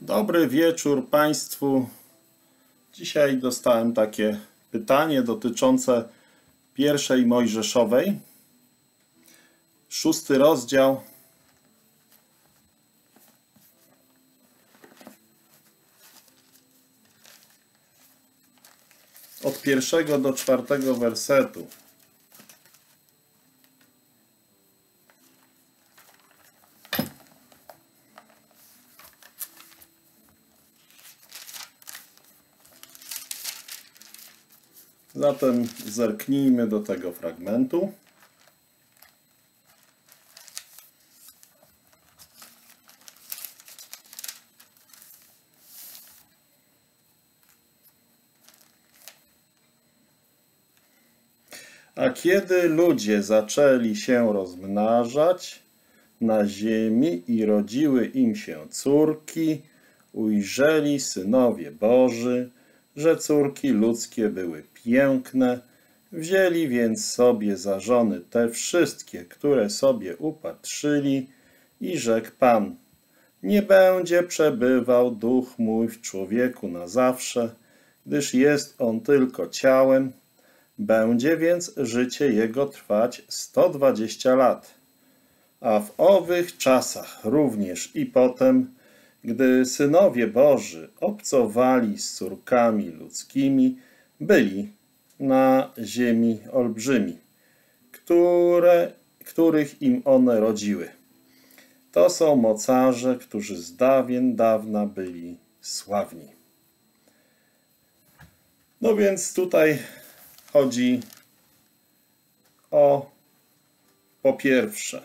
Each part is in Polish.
Dobry wieczór Państwu. Dzisiaj dostałem takie pytanie dotyczące pierwszej Mojżeszowej. 6 rozdział. Od 1 do 4 wersetu. Zatem zerknijmy do tego fragmentu. A kiedy ludzie zaczęli się rozmnażać na ziemi i rodziły im się córki, ujrzeli synowie Boży, że córki ludzkie były piękne, wzięli więc sobie za żony te wszystkie, które sobie upatrzyli, i rzekł Pan: nie będzie przebywał duch mój w człowieku na zawsze, gdyż jest on tylko ciałem, będzie więc życie jego trwać 120 lat. A w owych czasach również i potem, gdy synowie Boży obcowali z córkami ludzkimi, byli na ziemi olbrzymi, których im one rodziły. To są mocarze, którzy z dawien dawna byli sławni. No więc tutaj chodzi o, po pierwsze,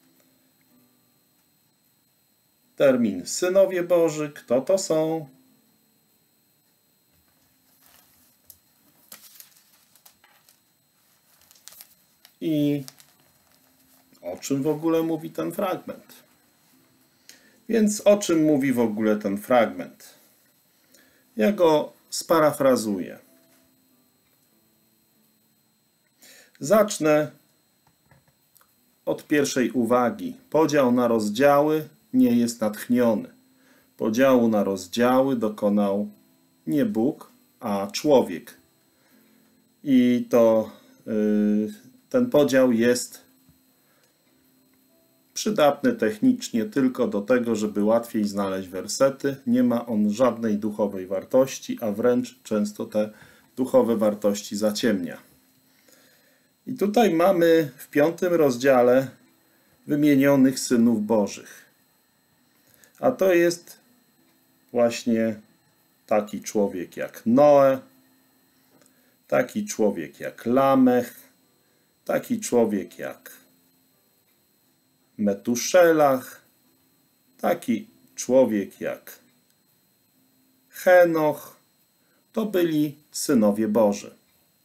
termin synowie Boży. Kto to są? I o czym w ogóle mówi ten fragment? Więc o czym mówi w ogóle ten fragment? Ja go sparafrazuję. Zacznę od pierwszej uwagi. Podział na rozdziały nie jest natchniony. Podziału na rozdziały dokonał nie Bóg, a człowiek. I to ten podział jest przydatny technicznie tylko do tego, żeby łatwiej znaleźć wersety. Nie ma on żadnej duchowej wartości, a wręcz często te duchowe wartości zaciemnia. I tutaj mamy w 5 rozdziale wymienionych synów Bożych. A to jest właśnie taki człowiek jak Noe, taki człowiek jak Lamech, taki człowiek jak Metuszelach, taki człowiek jak Henoch. To byli synowie Boży.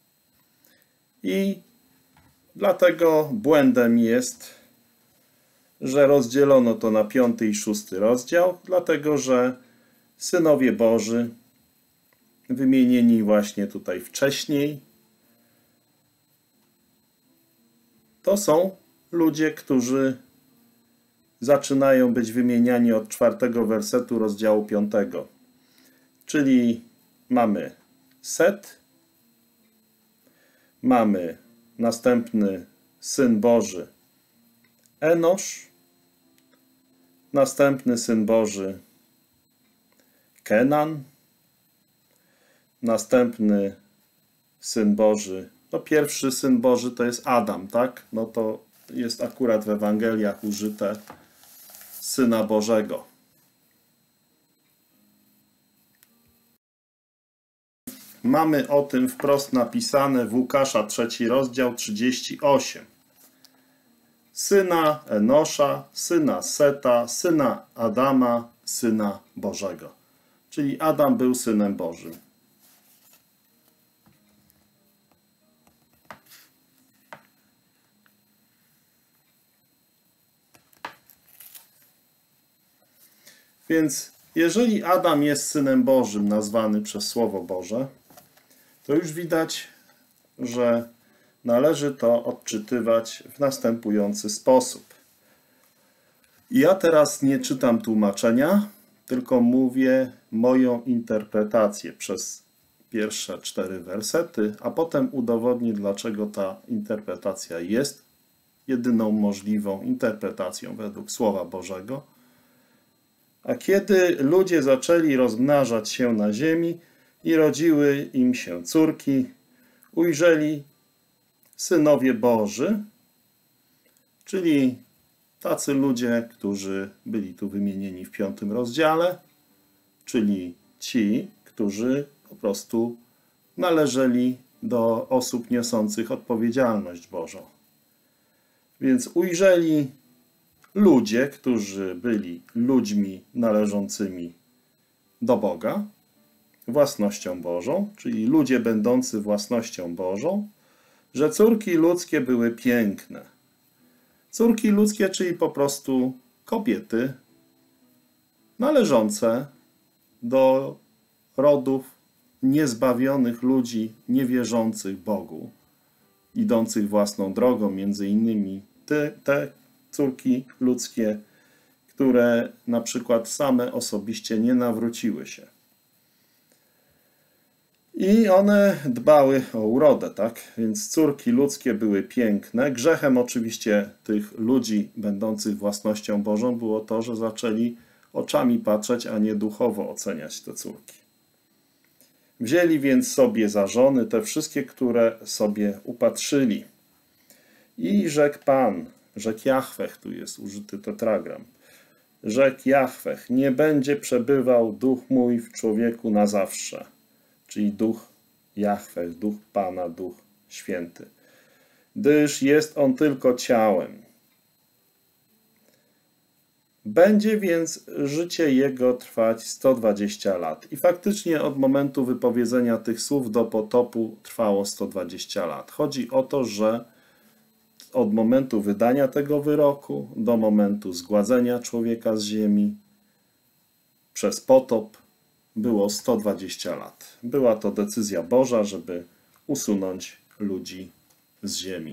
I dlatego błędem jest, że rozdzielono to na 5 i 6 rozdział, dlatego że synowie Boży, wymienieni właśnie tutaj wcześniej, to są ludzie, którzy zaczynają być wymieniani od 4 wersetu rozdziału 5. Czyli mamy Set, mamy następny syn Boży Enosz, następny syn Boży Kenan, następny syn Boży, no pierwszy syn Boży to jest Adam, tak? No to jest akurat w Ewangeliach użyte Syna Bożego. Mamy o tym wprost napisane w Łukasza 3 rozdział 38. Syna Enosza, syna Seta, syna Adama, syna Bożego. Czyli Adam był synem Bożym. Więc jeżeli Adam jest synem Bożym nazwany przez Słowo Boże, to już widać, że należy to odczytywać w następujący sposób. Ja teraz nie czytam tłumaczenia, tylko mówię moją interpretację przez pierwsze 4 wersety, a potem udowodnię, dlaczego ta interpretacja jest jedyną możliwą interpretacją według Słowa Bożego. A kiedy ludzie zaczęli rozmnażać się na ziemi i rodziły im się córki, ujrzeli synowie Boży, czyli tacy ludzie, którzy byli tu wymienieni w 5 rozdziale, czyli ci, którzy po prostu należeli do osób niosących odpowiedzialność Bożą. Więc ujrzeli ludzie, którzy byli ludźmi należącymi do Boga, własnością Bożą, czyli ludzie będący własnością Bożą, że córki ludzkie były piękne. Córki ludzkie, czyli po prostu kobiety należące do rodów niezbawionych ludzi niewierzących Bogu, idących własną drogą, między innymi te córki ludzkie, które na przykład same osobiście nie nawróciły się. I one dbały o urodę, tak? Więc córki ludzkie były piękne. Grzechem oczywiście tych ludzi będących własnością Bożą było to, że zaczęli oczami patrzeć, a nie duchowo oceniać te córki. Wzięli więc sobie za żony te wszystkie, które sobie upatrzyli. I rzekł Pan, rzekł Jahweh, tu jest użyty tetragram, rzekł Jahweh, nie będzie przebywał duch mój w człowieku na zawsze. Czyli duch Jahweh, duch Pana, duch święty. Gdyż jest on tylko ciałem. Będzie więc życie jego trwać 120 lat. I faktycznie od momentu wypowiedzenia tych słów do potopu trwało 120 lat. Chodzi o to, że od momentu wydania tego wyroku do momentu zgładzenia człowieka z ziemi przez potop było 120 lat. Była to decyzja Boża, żeby usunąć ludzi z ziemi.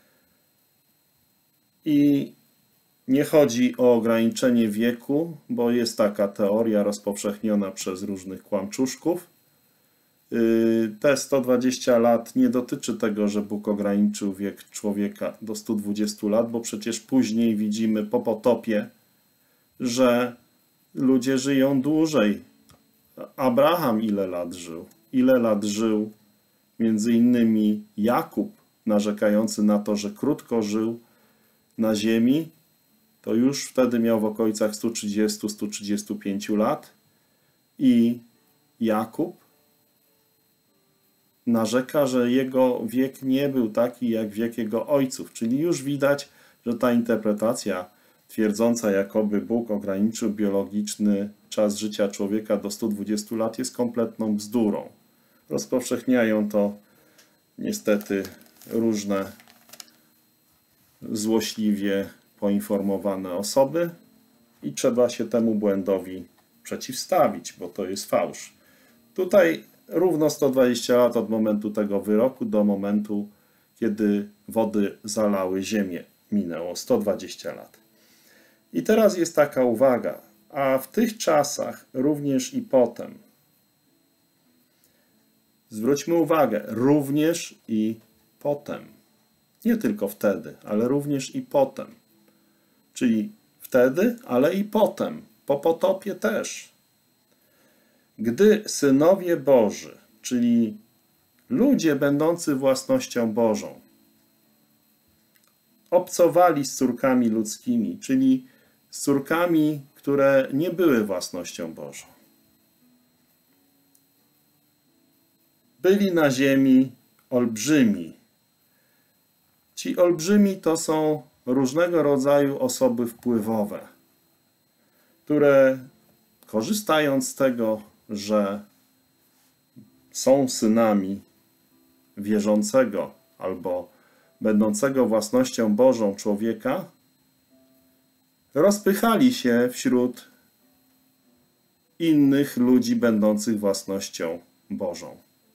I nie chodzi o ograniczenie wieku, bo jest taka teoria rozpowszechniona przez różnych kłamczuszków. Te 120 lat nie dotyczy tego, że Bóg ograniczył wiek człowieka do 120 lat, bo przecież później widzimy po potopie, że ludzie żyją dłużej. Abraham ile lat żył? Ile lat żył między innymi Jakub, narzekający na to, że krótko żył na ziemi, to już wtedy miał w okolicach 130-135 lat i Jakub narzeka, że jego wiek nie był taki jak wiek jego ojców, czyli już widać, że ta interpretacja twierdząca, jakoby Bóg ograniczył biologiczny czas życia człowieka do 120 lat, jest kompletną bzdurą. Rozpowszechniają to niestety różne złośliwie poinformowane osoby i trzeba się temu błędowi przeciwstawić, bo to jest fałsz. Tutaj równo 120 lat od momentu tego wyroku do momentu, kiedy wody zalały ziemię, minęło 120 lat. I teraz jest taka uwaga, a w tych czasach również i potem. Zwróćmy uwagę, również i potem. Nie tylko wtedy, ale również i potem. Czyli wtedy, ale i potem. Po potopie też. Gdy synowie Boży, czyli ludzie będący własnością Bożą, obcowali z córkami ludzkimi, czyli z córkami, które nie były własnością Bożą. Byli na ziemi olbrzymi. Ci olbrzymi to są różnego rodzaju osoby wpływowe, które korzystając z tego, że są synami wierzącego albo będącego własnością Bożą człowieka, rozpychali się wśród innych ludzi będących własnością Bożą.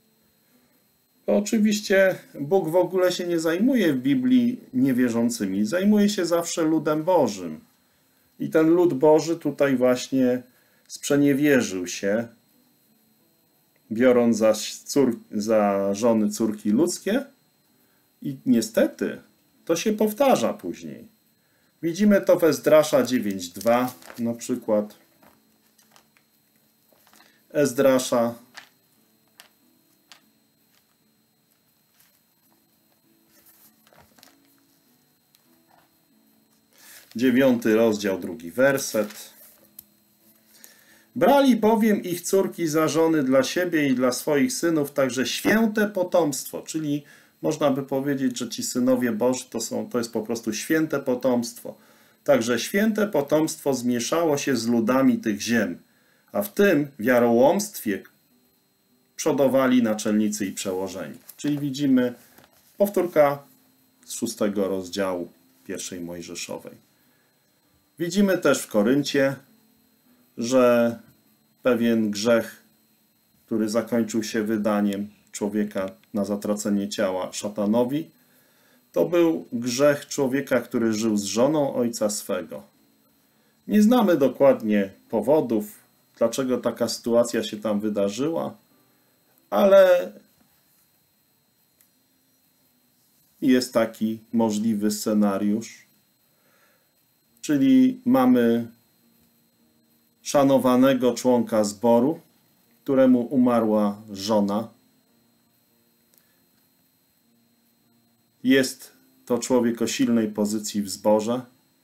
Oczywiście Bóg w ogóle się nie zajmuje w Biblii niewierzącymi, zajmuje się zawsze ludem Bożym. I ten lud Boży tutaj właśnie sprzeniewierzył się, biorąc za żony córki ludzkie i niestety to się powtarza później. Widzimy to w Ezdrasza 9:2 na przykład. Ezdrasza 9 rozdział, 2 werset. Brali bowiem ich córki za żony dla siebie i dla swoich synów, także święte potomstwo, czyli można by powiedzieć, że ci synowie Boży to jest po prostu święte potomstwo. Także święte potomstwo zmieszało się z ludami tych ziem, a w tym wiarołomstwie przodowali naczelnicy i przełożeni. Czyli widzimy powtórka z 6 rozdziału 1 Mojżeszowej. Widzimy też w Koryncie, że pewien grzech, który zakończył się wydaniem człowieka na zatracenie ciała szatanowi, to był grzech człowieka, który żył z żoną ojca swego. Nie znamy dokładnie powodów, dlaczego taka sytuacja się tam wydarzyła, ale jest taki możliwy scenariusz, czyli mamy szanowanego członka zboru, któremu umarła żona. Jest to człowiek o silnej pozycji w zborze,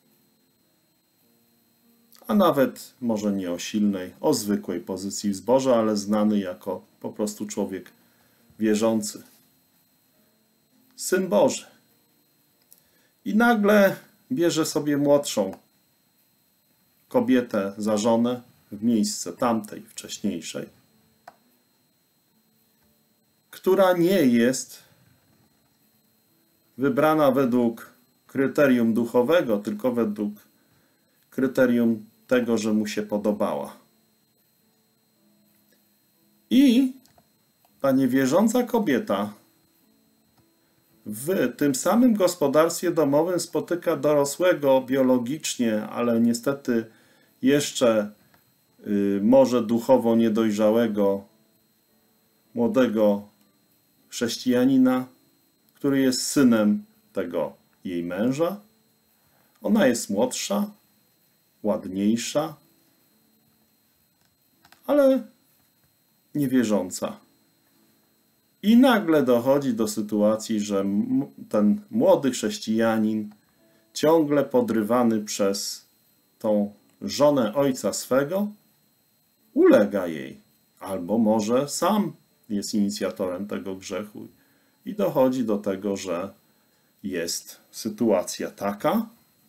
a nawet może nie o silnej, o zwykłej pozycji w zborze, ale znany jako po prostu człowiek wierzący. Syn Boży. I nagle bierze sobie młodszą kobietę za żonę w miejsce tamtej wcześniejszej, która nie jest wybrana według kryterium duchowego, tylko według kryterium tego, że mu się podobała. I ta niewierząca kobieta w tym samym gospodarstwie domowym spotyka dorosłego biologicznie, ale niestety jeszcze może duchowo niedojrzałego młodego chrześcijanina, który jest synem tego jej męża. Ona jest młodsza, ładniejsza, ale niewierząca. I nagle dochodzi do sytuacji, że ten młody chrześcijanin, ciągle podrywany przez tą żonę ojca swego, ulega jej. Albo może sam jest inicjatorem tego grzechu. I dochodzi do tego, że jest sytuacja taka,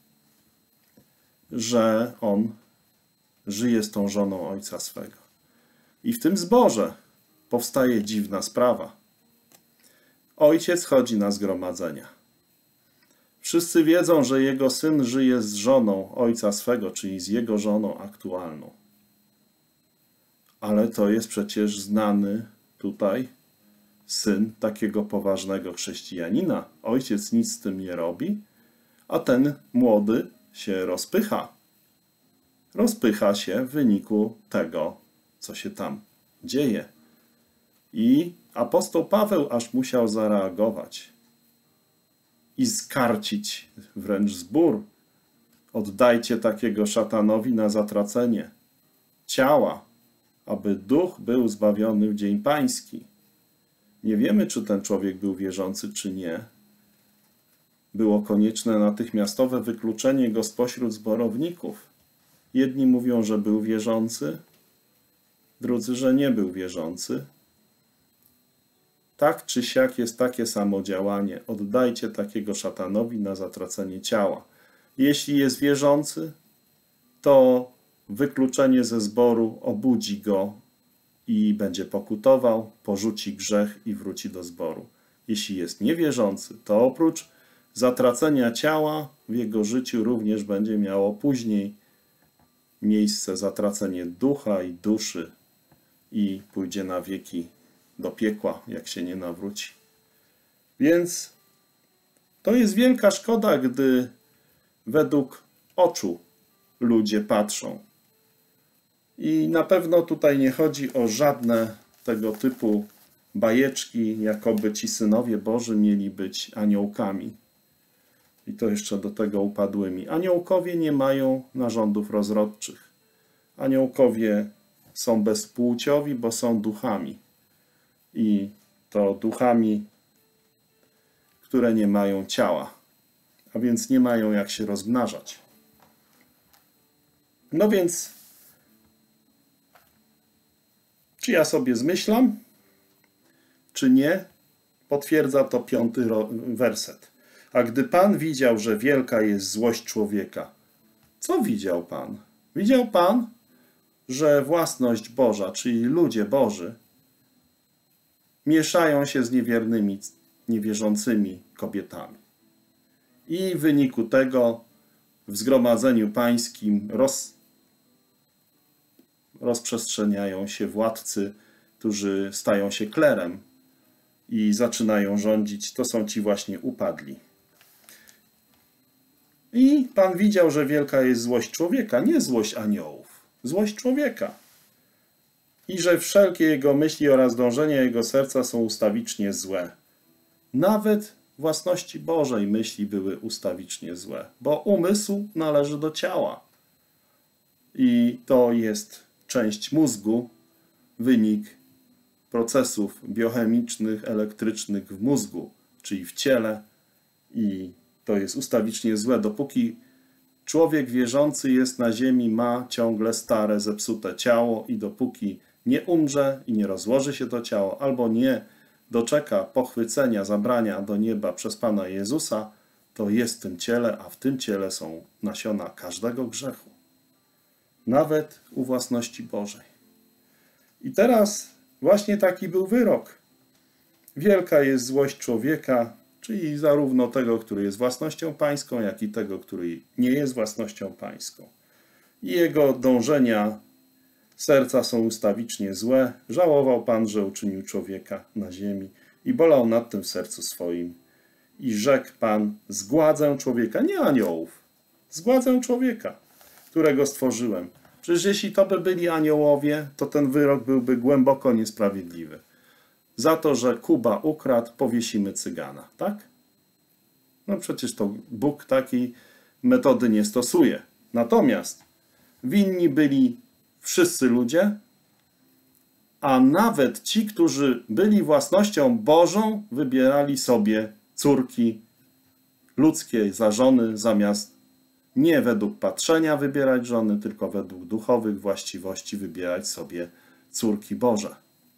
że on żyje z tą żoną ojca swego. I w tym zborze powstaje dziwna sprawa. Ojciec chodzi na zgromadzenia. Wszyscy wiedzą, że jego syn żyje z żoną ojca swego, czyli z jego żoną aktualną. Ale to jest przecież znany tutaj syn takiego poważnego chrześcijanina. Ojciec nic z tym nie robi, a ten młody się rozpycha. Rozpycha się w wyniku tego, co się tam dzieje. I apostoł Paweł aż musiał zareagować i skarcić wręcz zbór. Oddajcie takiego szatanowi na zatracenie ciała, aby duch był zbawiony w dzień pański. Nie wiemy, czy ten człowiek był wierzący, czy nie. Było konieczne natychmiastowe wykluczenie go spośród zborowników. Jedni mówią, że był wierzący, drudzy, że nie był wierzący. Tak czy siak jest takie samo działanie. Oddajcie takiego szatanowi na zatracenie ciała. Jeśli jest wierzący, to wykluczenie ze zboru obudzi go i będzie pokutował, porzuci grzech i wróci do zboru. Jeśli jest niewierzący, to oprócz zatracenia ciała w jego życiu również będzie miało później miejsce zatracenie ducha i duszy i pójdzie na wieki do piekła, jak się nie nawróci. Więc to jest wielka szkoda, gdy według oczu ludzie patrzą. I na pewno tutaj nie chodzi o żadne tego typu bajeczki, jakoby ci synowie Boży mieli być aniołkami. I to jeszcze do tego upadłymi. Aniołkowie nie mają narządów rozrodczych. Aniołkowie są bezpłciowi, bo są duchami. I to duchami, które nie mają ciała. A więc nie mają jak się rozmnażać. No więc, czy ja sobie zmyślam, czy nie? Potwierdza to 5. werset. A gdy Pan widział, że wielka jest złość człowieka. Co widział Pan? Widział Pan, że własność Boża, czyli ludzie Boży, mieszają się z niewiernymi, niewierzącymi kobietami. I w wyniku tego w zgromadzeniu pańskim rozprzestrzeniają się władcy, którzy stają się klerem i zaczynają rządzić. To są ci właśnie upadli. I Pan widział, że wielka jest złość człowieka, nie złość aniołów, złość człowieka. I że wszelkie jego myśli oraz dążenia jego serca są ustawicznie złe. Nawet własności Bożej myśli były ustawicznie złe, bo umysł należy do ciała. I to jest część mózgu, wynik procesów biochemicznych, elektrycznych w mózgu, czyli w ciele. I to jest ustawicznie złe. Dopóki człowiek wierzący jest na ziemi, ma ciągle stare, zepsute ciało i dopóki nie umrze i nie rozłoży się to ciało, albo nie doczeka pochwycenia, zabrania do nieba przez Pana Jezusa, to jest w tym ciele, a w tym ciele są nasiona każdego grzechu. Nawet u własności Bożej. I teraz właśnie taki był wyrok. Wielka jest złość człowieka, czyli zarówno tego, który jest własnością pańską, jak i tego, który nie jest własnością pańską. I jego dążenia serca są ustawicznie złe. Żałował Pan, że uczynił człowieka na ziemi i bolał nad tym w sercu swoim. I rzekł Pan, zgładzę człowieka, nie aniołów, zgładzę człowieka, którego stworzyłem. Przecież jeśli to by byli aniołowie, to ten wyrok byłby głęboko niesprawiedliwy. Za to, że Kuba ukradł, powiesimy cygana, tak? No przecież to Bóg takiej metody nie stosuje. Natomiast winni byli wszyscy ludzie, a nawet ci, którzy byli własnością Bożą, wybierali sobie córki ludzkie za żony, zamiast nie według patrzenia wybierać żony, tylko według duchowych właściwości wybierać sobie córki Boże.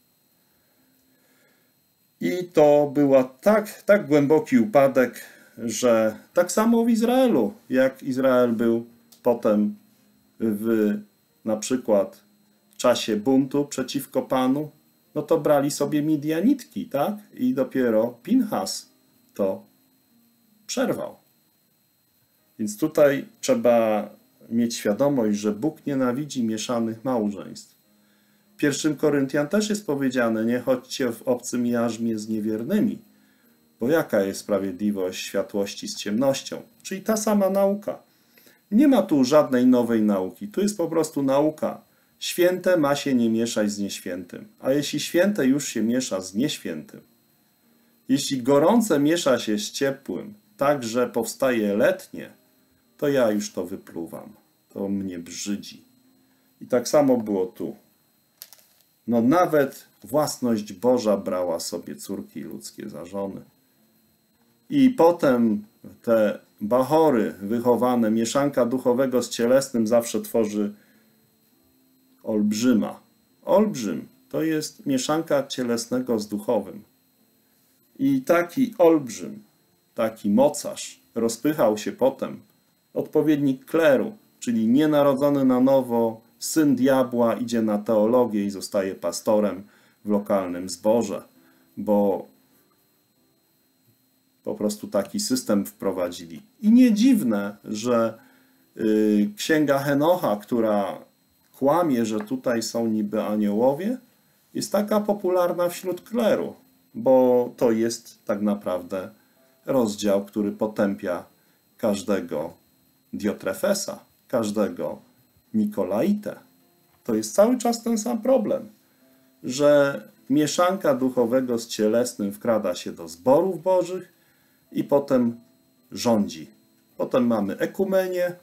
I to był tak głęboki upadek, że tak samo w Izraelu, jak Izrael był potem na przykład w czasie buntu przeciwko Panu, no to brali sobie Midianitki, tak? I dopiero Pinchas to przerwał. Więc tutaj trzeba mieć świadomość, że Bóg nienawidzi mieszanych małżeństw. W 1 Koryntian też jest powiedziane, nie chodźcie w obcym jarzmie z niewiernymi, bo jaka jest sprawiedliwość światłości z ciemnością? Czyli ta sama nauka. Nie ma tu żadnej nowej nauki, tu jest po prostu nauka. Święte ma się nie mieszać z nieświętym, a jeśli święte już się miesza z nieświętym, jeśli gorące miesza się z ciepłym, tak że powstaje letnie, to ja już to wypluwam. To mnie brzydzi. I tak samo było tu. No nawet własność Boża brała sobie córki ludzkie za żony. I potem te bachory wychowane, mieszanka duchowego z cielesnym zawsze tworzy olbrzyma. Olbrzym to jest mieszanka cielesnego z duchowym. I taki olbrzym, taki mocarz rozpychał się potem, odpowiednik kleru, czyli nienarodzony na nowo, syn diabła, idzie na teologię i zostaje pastorem w lokalnym zborze, bo po prostu taki system wprowadzili. I nie dziwne, że księga Henocha, która kłamie, że tutaj są niby aniołowie, jest taka popularna wśród kleru, bo to jest tak naprawdę rozdział, który potępia każdego Diotrefesa, każdego Nikolaitę. To jest cały czas ten sam problem, że mieszanka duchowego z cielesnym wkrada się do zborów bożych i potem rządzi. Potem mamy ekumenię,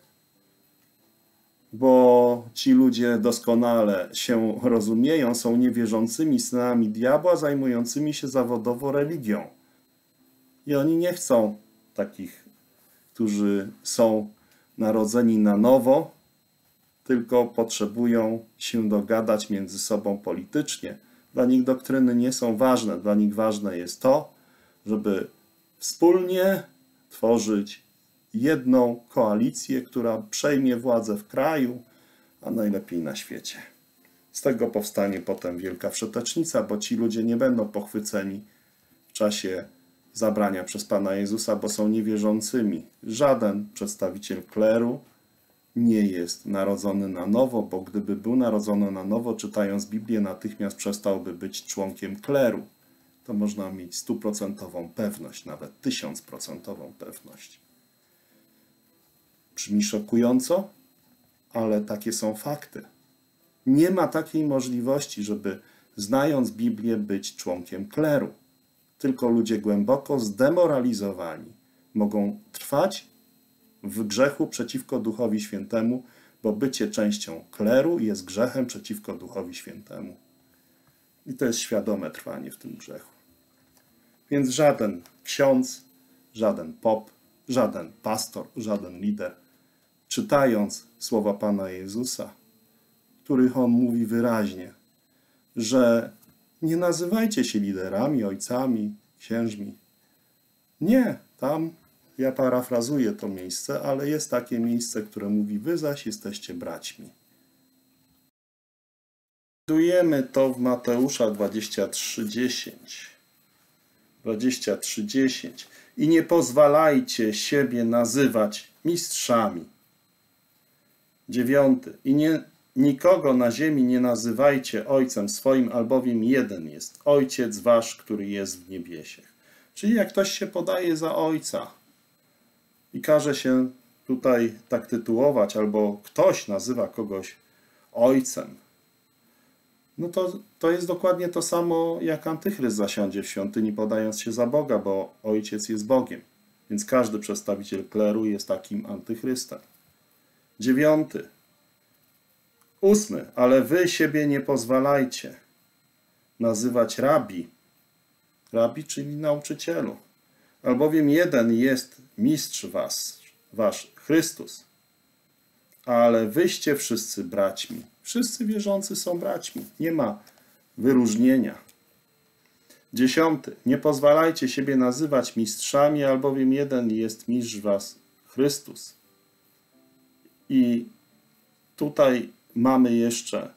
bo ci ludzie doskonale się rozumieją, są niewierzącymi synami diabła, zajmującymi się zawodowo religią. I oni nie chcą takich, którzy są narodzeni na nowo, tylko potrzebują się dogadać między sobą politycznie. Dla nich doktryny nie są ważne. Dla nich ważne jest to, żeby wspólnie tworzyć jedną koalicję, która przejmie władzę w kraju, a najlepiej na świecie. Z tego powstanie potem wielka wszetecznica, bo ci ludzie nie będą pochwyceni w czasie zabrania przez Pana Jezusa, bo są niewierzącymi. Żaden przedstawiciel kleru nie jest narodzony na nowo, bo gdyby był narodzony na nowo, czytając Biblię, natychmiast przestałby być członkiem kleru. To można mieć 100% pewność, nawet 1000% pewność. Brzmi szokująco, ale takie są fakty. Nie ma takiej możliwości, żeby znając Biblię być członkiem kleru. Tylko ludzie głęboko zdemoralizowani mogą trwać w grzechu przeciwko Duchowi Świętemu, bo bycie częścią kleru jest grzechem przeciwko Duchowi Świętemu. I to jest świadome trwanie w tym grzechu. Więc żaden ksiądz, żaden pop, żaden pastor, żaden lider, czytając słowa Pana Jezusa, w których On mówi wyraźnie, że nie nazywajcie się liderami, ojcami, księżmi. Nie, tam ja parafrazuję to miejsce, ale jest takie miejsce, które mówi: wy zaś jesteście braćmi. Znajdujemy to w Mateusza 23:10. 23:10. I nie pozwalajcie siebie nazywać mistrzami. 9. I nikogo na ziemi nie nazywajcie ojcem swoim, albowiem jeden jest Ojciec wasz, który jest w niebiesiech. Czyli jak ktoś się podaje za ojca i każe się tutaj tak tytułować, albo ktoś nazywa kogoś ojcem, no to jest dokładnie to samo, jak antychryst zasiądzie w świątyni, podając się za Boga, bo Ojciec jest Bogiem. Więc każdy przedstawiciel kleru jest takim antychrystem. 9. 8. Ale wy siebie nie pozwalajcie nazywać rabi. Rabi, czyli nauczycielu. Albowiem jeden jest mistrz wasz Chrystus. Ale wyście wszyscy braćmi. Wszyscy wierzący są braćmi. Nie ma wyróżnienia. 10. Nie pozwalajcie siebie nazywać mistrzami, albowiem jeden jest mistrz was Chrystus. I tutaj mamy jeszcze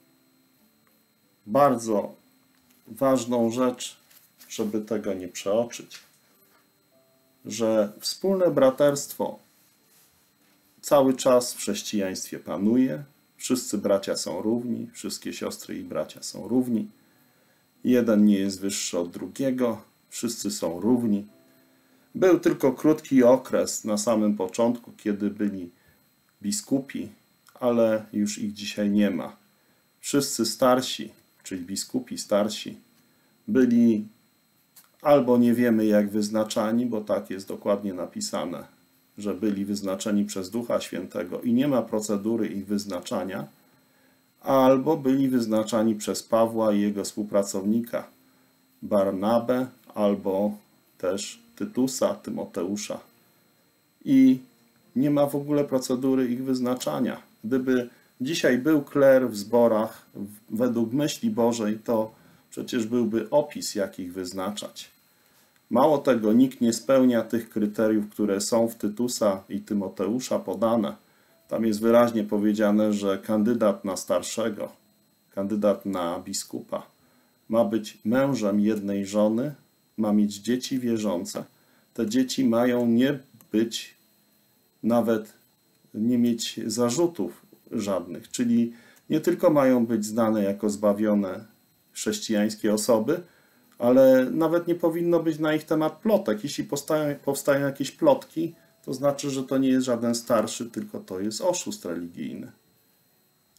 bardzo ważną rzecz, żeby tego nie przeoczyć, że wspólne braterstwo cały czas w chrześcijaństwie panuje. Wszyscy bracia są równi, wszystkie siostry i bracia są równi. Jeden nie jest wyższy od drugiego, wszyscy są równi. Był tylko krótki okres na samym początku, kiedy byli biskupi, ale już ich dzisiaj nie ma. Wszyscy starsi, czyli biskupi starsi, byli albo nie wiemy jak wyznaczani, bo tak jest dokładnie napisane, że byli wyznaczeni przez Ducha Świętego i nie ma procedury ich wyznaczania, albo byli wyznaczani przez Pawła i jego współpracownika Barnabę, albo też Tytusa, Tymoteusza. I nie ma w ogóle procedury ich wyznaczania. Gdyby dzisiaj był kler w zborach według myśli Bożej, to przecież byłby opis, jak ich wyznaczać. Mało tego, nikt nie spełnia tych kryteriów, które są w Tytusa i Tymoteusza podane. Tam jest wyraźnie powiedziane, że kandydat na starszego, kandydat na biskupa ma być mężem jednej żony, ma mieć dzieci wierzące. Te dzieci mają nie być, nawet nie mieć zarzutów żadnych, czyli nie tylko mają być znane jako zbawione chrześcijańskie osoby, ale nawet nie powinno być na ich temat plotek. Jeśli powstają jakieś plotki, to znaczy, że to nie jest żaden starszy, tylko to jest oszust religijny.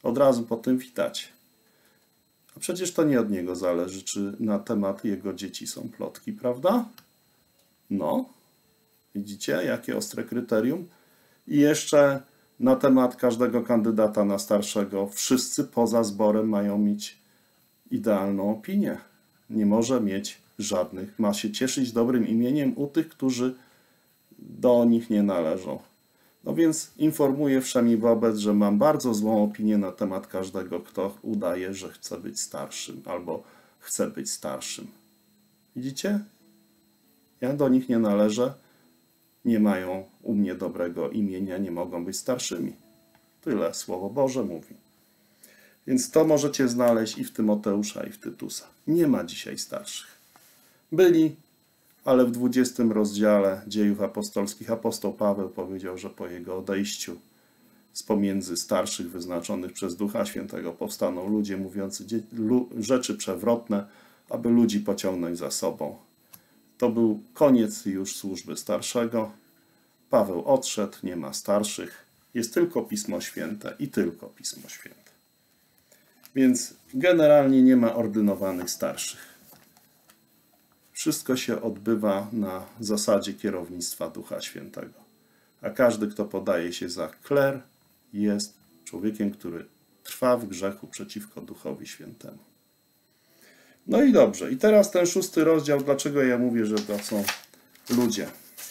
Od razu po tym widać. A przecież to nie od niego zależy, czy na temat jego dzieci są plotki, prawda? No, widzicie, jakie ostre kryterium? I jeszcze na temat każdego kandydata na starszego wszyscy poza zborem mają mieć idealną opinię. Nie może mieć żadnych. Ma się cieszyć dobrym imieniem u tych, którzy do nich nie należą. No więc informuję wszemi wobec, że mam bardzo złą opinię na temat każdego, kto udaje, że chce być starszym albo chce być starszym. Widzicie? Ja do nich nie należę, nie mają u mnie dobrego imienia, nie mogą być starszymi. Tyle Słowo Boże mówi. Więc to możecie znaleźć i w Tymoteusza, i w Tytusa. Nie ma dzisiaj starszych. Byli, ale w 20 rozdziale Dziejów Apostolskich apostoł Paweł powiedział, że po jego odejściu z pomiędzy starszych wyznaczonych przez Ducha Świętego powstaną ludzie mówiący rzeczy przewrotne, aby ludzi pociągnąć za sobą. To był koniec już służby starszego. Paweł odszedł, nie ma starszych. Jest tylko Pismo Święte i tylko Pismo Święte. Więc generalnie nie ma ordynowanych starszych. Wszystko się odbywa na zasadzie kierownictwa Ducha Świętego. A każdy, kto podaje się za kler, jest człowiekiem, który trwa w grzechu przeciwko Duchowi Świętemu. No i dobrze. I teraz ten 6 rozdział. Dlaczego ja mówię, że to są ludzie?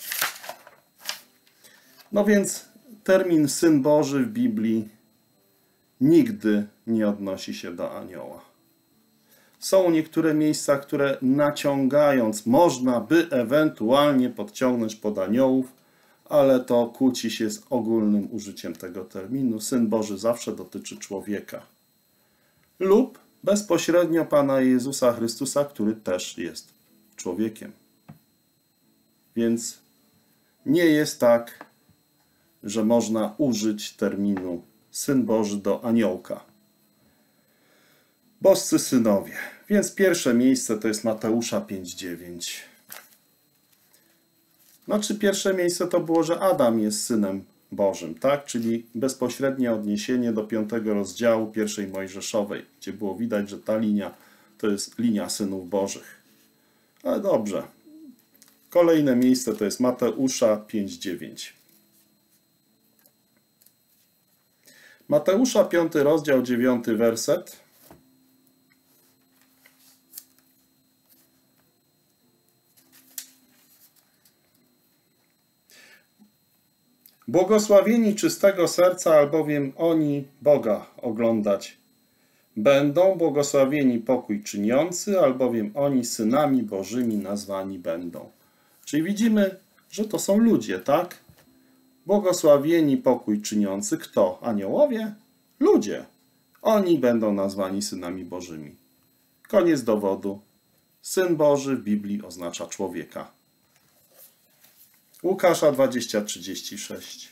No więc termin Syn Boży w Biblii nigdy nie odnosi się do anioła. Są niektóre miejsca, które naciągając można by ewentualnie podciągnąć pod aniołów, ale to kłóci się z ogólnym użyciem tego terminu. Syn Boży zawsze dotyczy człowieka. Lub bezpośrednio Pana Jezusa Chrystusa, który też jest człowiekiem. Więc nie jest tak, że można użyć terminu Syn Boży do aniołka. Boscy synowie. Więc pierwsze miejsce to jest Mateusza 5:9. Znaczy pierwsze miejsce to było, że Adam jest Synem Bożym, tak? Czyli bezpośrednie odniesienie do 5 rozdziału pierwszej Mojżeszowej, gdzie było widać, że ta linia to jest linia synów Bożych. Ale dobrze. Kolejne miejsce to jest Mateusza 5:9. Mateusza 5 rozdział 9 werset. Błogosławieni czystego serca, albowiem oni Boga oglądać będą. Błogosławieni pokój czyniący, albowiem oni synami Bożymi nazwani będą. Czyli widzimy, że to są ludzie, tak? Błogosławieni pokój czyniący. Kto? Aniołowie? Ludzie. Oni będą nazwani synami Bożymi. Koniec dowodu. Syn Boży w Biblii oznacza człowieka. Łukasza 20:36.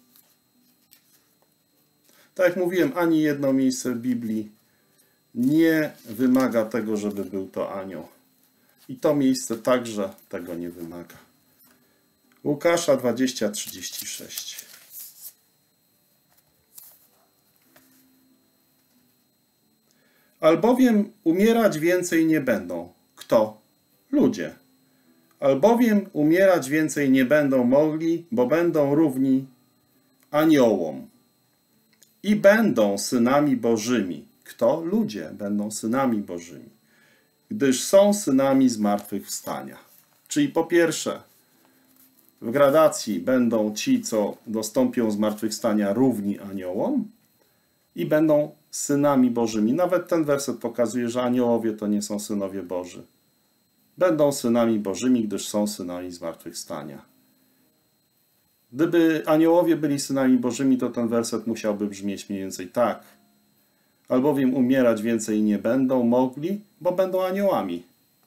Tak jak mówiłem, ani jedno miejsce w Biblii nie wymaga tego, żeby był to anioł. I to miejsce także tego nie wymaga. Łukasza 20:36. Albowiem umierać więcej nie będą. Kto? Ludzie. Albowiem umierać więcej nie będą mogli, bo będą równi aniołom. I będą synami Bożymi. Kto? Ludzie będą synami Bożymi. Gdyż są synami zmartwychwstania. Czyli po pierwsze, w gradacji będą ci, co dostąpią zmartwychwstania, równi aniołom i będą synami Bożymi. Nawet ten werset pokazuje, że aniołowie to nie są synowie Boży. Będą synami Bożymi, gdyż są synami zmartwychwstania. Gdyby aniołowie byli synami Bożymi, to ten werset musiałby brzmieć mniej więcej tak. Albowiem umierać więcej nie będą mogli, bo będą aniołami.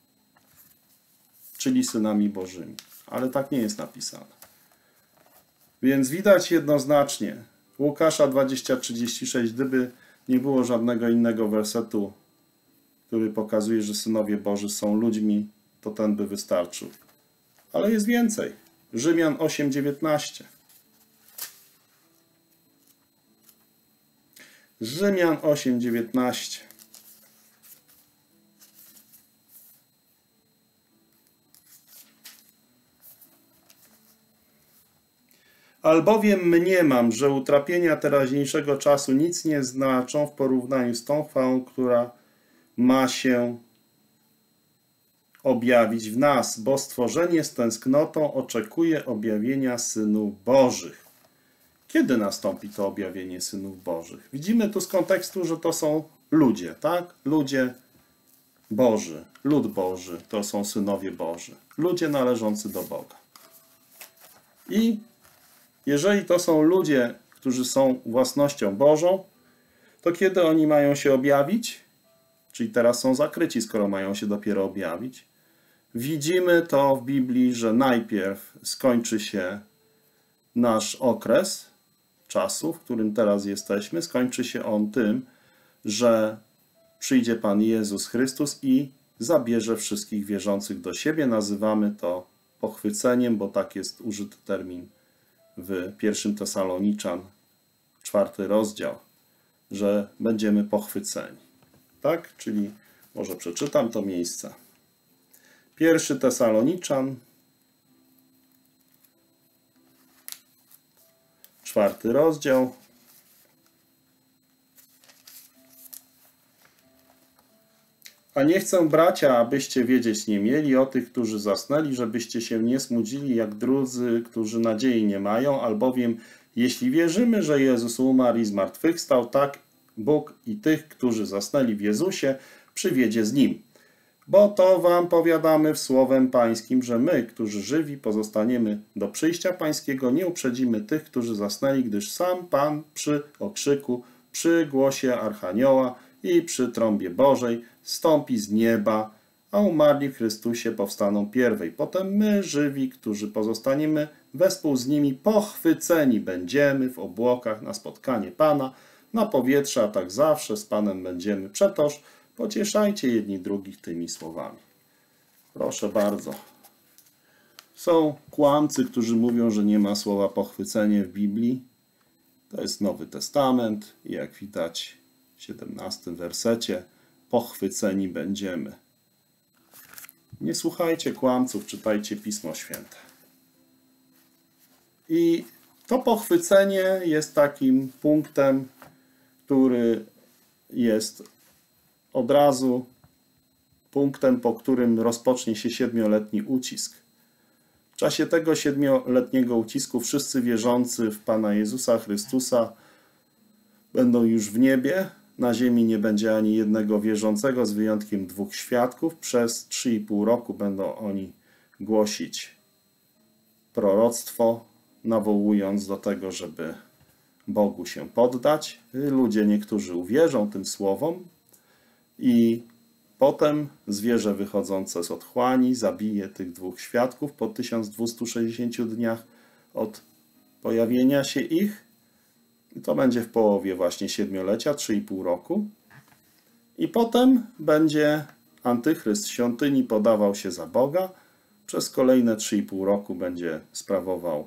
Czyli synami Bożymi. Ale tak nie jest napisane. Więc widać jednoznacznie, Łukasza 20:36, gdyby nie było żadnego innego wersetu, który pokazuje, że synowie Boży są ludźmi, to ten by wystarczył. Ale jest więcej. Rzymian 8:19. Rzymian 8:19. Albowiem mniemam, że utrapienia teraźniejszego czasu nic nie znaczą w porównaniu z tą chwałą, która ma się objawić w nas, bo stworzenie z tęsknotą oczekuje objawienia synów Bożych. Kiedy nastąpi to objawienie synów Bożych? Widzimy tu z kontekstu, że to są ludzie, tak? Ludzie Boży, lud Boży, to są synowie Boży, ludzie należący do Boga. I jeżeli to są ludzie, którzy są własnością Bożą, to kiedy oni mają się objawić? Czyli teraz są zakryci, skoro mają się dopiero objawić. Widzimy to w Biblii, że najpierw skończy się nasz okres czasu, w którym teraz jesteśmy. Skończy się on tym, że przyjdzie Pan Jezus Chrystus i zabierze wszystkich wierzących do siebie. Nazywamy to pochwyceniem, bo tak jest użyty termin w 1 Tesaloniczan, 4 rozdział, że będziemy pochwyceni. Tak? Czyli może przeczytam to miejsce. 1 Tesaloniczan, 4 rozdział. A nie chcę, bracia, abyście wiedzieć nie mieli o tych, którzy zasnęli, żebyście się nie smudzili jak drudzy, którzy nadziei nie mają, albowiem jeśli wierzymy, że Jezus umarł i zmartwychwstał, tak Bóg i tych, którzy zasnęli w Jezusie, przywiedzie z Nim. Bo to wam powiadamy w słowem pańskim, że my, którzy żywi, pozostaniemy do przyjścia pańskiego, nie uprzedzimy tych, którzy zasnęli, gdyż sam Pan przy okrzyku, przy głosie Archanioła i przy trąbie Bożej zstąpi z nieba, a umarli w Chrystusie powstaną pierwej. Potem my, żywi, którzy pozostaniemy wespół z nimi, pochwyceni będziemy w obłokach na spotkanie Pana, na powietrze, a tak zawsze z Panem będziemy. Przetoż pocieszajcie jedni drugich tymi słowami. Proszę bardzo. Są kłamcy, którzy mówią, że nie ma słowa pochwycenie w Biblii. To jest Nowy Testament i jak widać w 17 wersecie pochwyceni będziemy. Nie słuchajcie kłamców, czytajcie Pismo Święte. I to pochwycenie jest takim punktem, który jest od razu punktem, po którym rozpocznie się 7-letni ucisk. W czasie tego 7-letniego ucisku wszyscy wierzący w Pana Jezusa Chrystusa będą już w niebie. Na ziemi nie będzie ani jednego wierzącego, z wyjątkiem 2 świadków. Przez 3,5 roku będą oni głosić proroctwo, nawołując do tego, żeby Bogu się poddać. Ludzie niektórzy uwierzą tym słowom i potem zwierzę wychodzące z otchłani zabije tych 2 świadków po 1260 dniach od pojawienia się ich. I to będzie w połowie właśnie 7-lecia, 3,5 roku. I potem będzie antychryst świątyni podawał się za Boga. Przez kolejne 3,5 roku będzie sprawował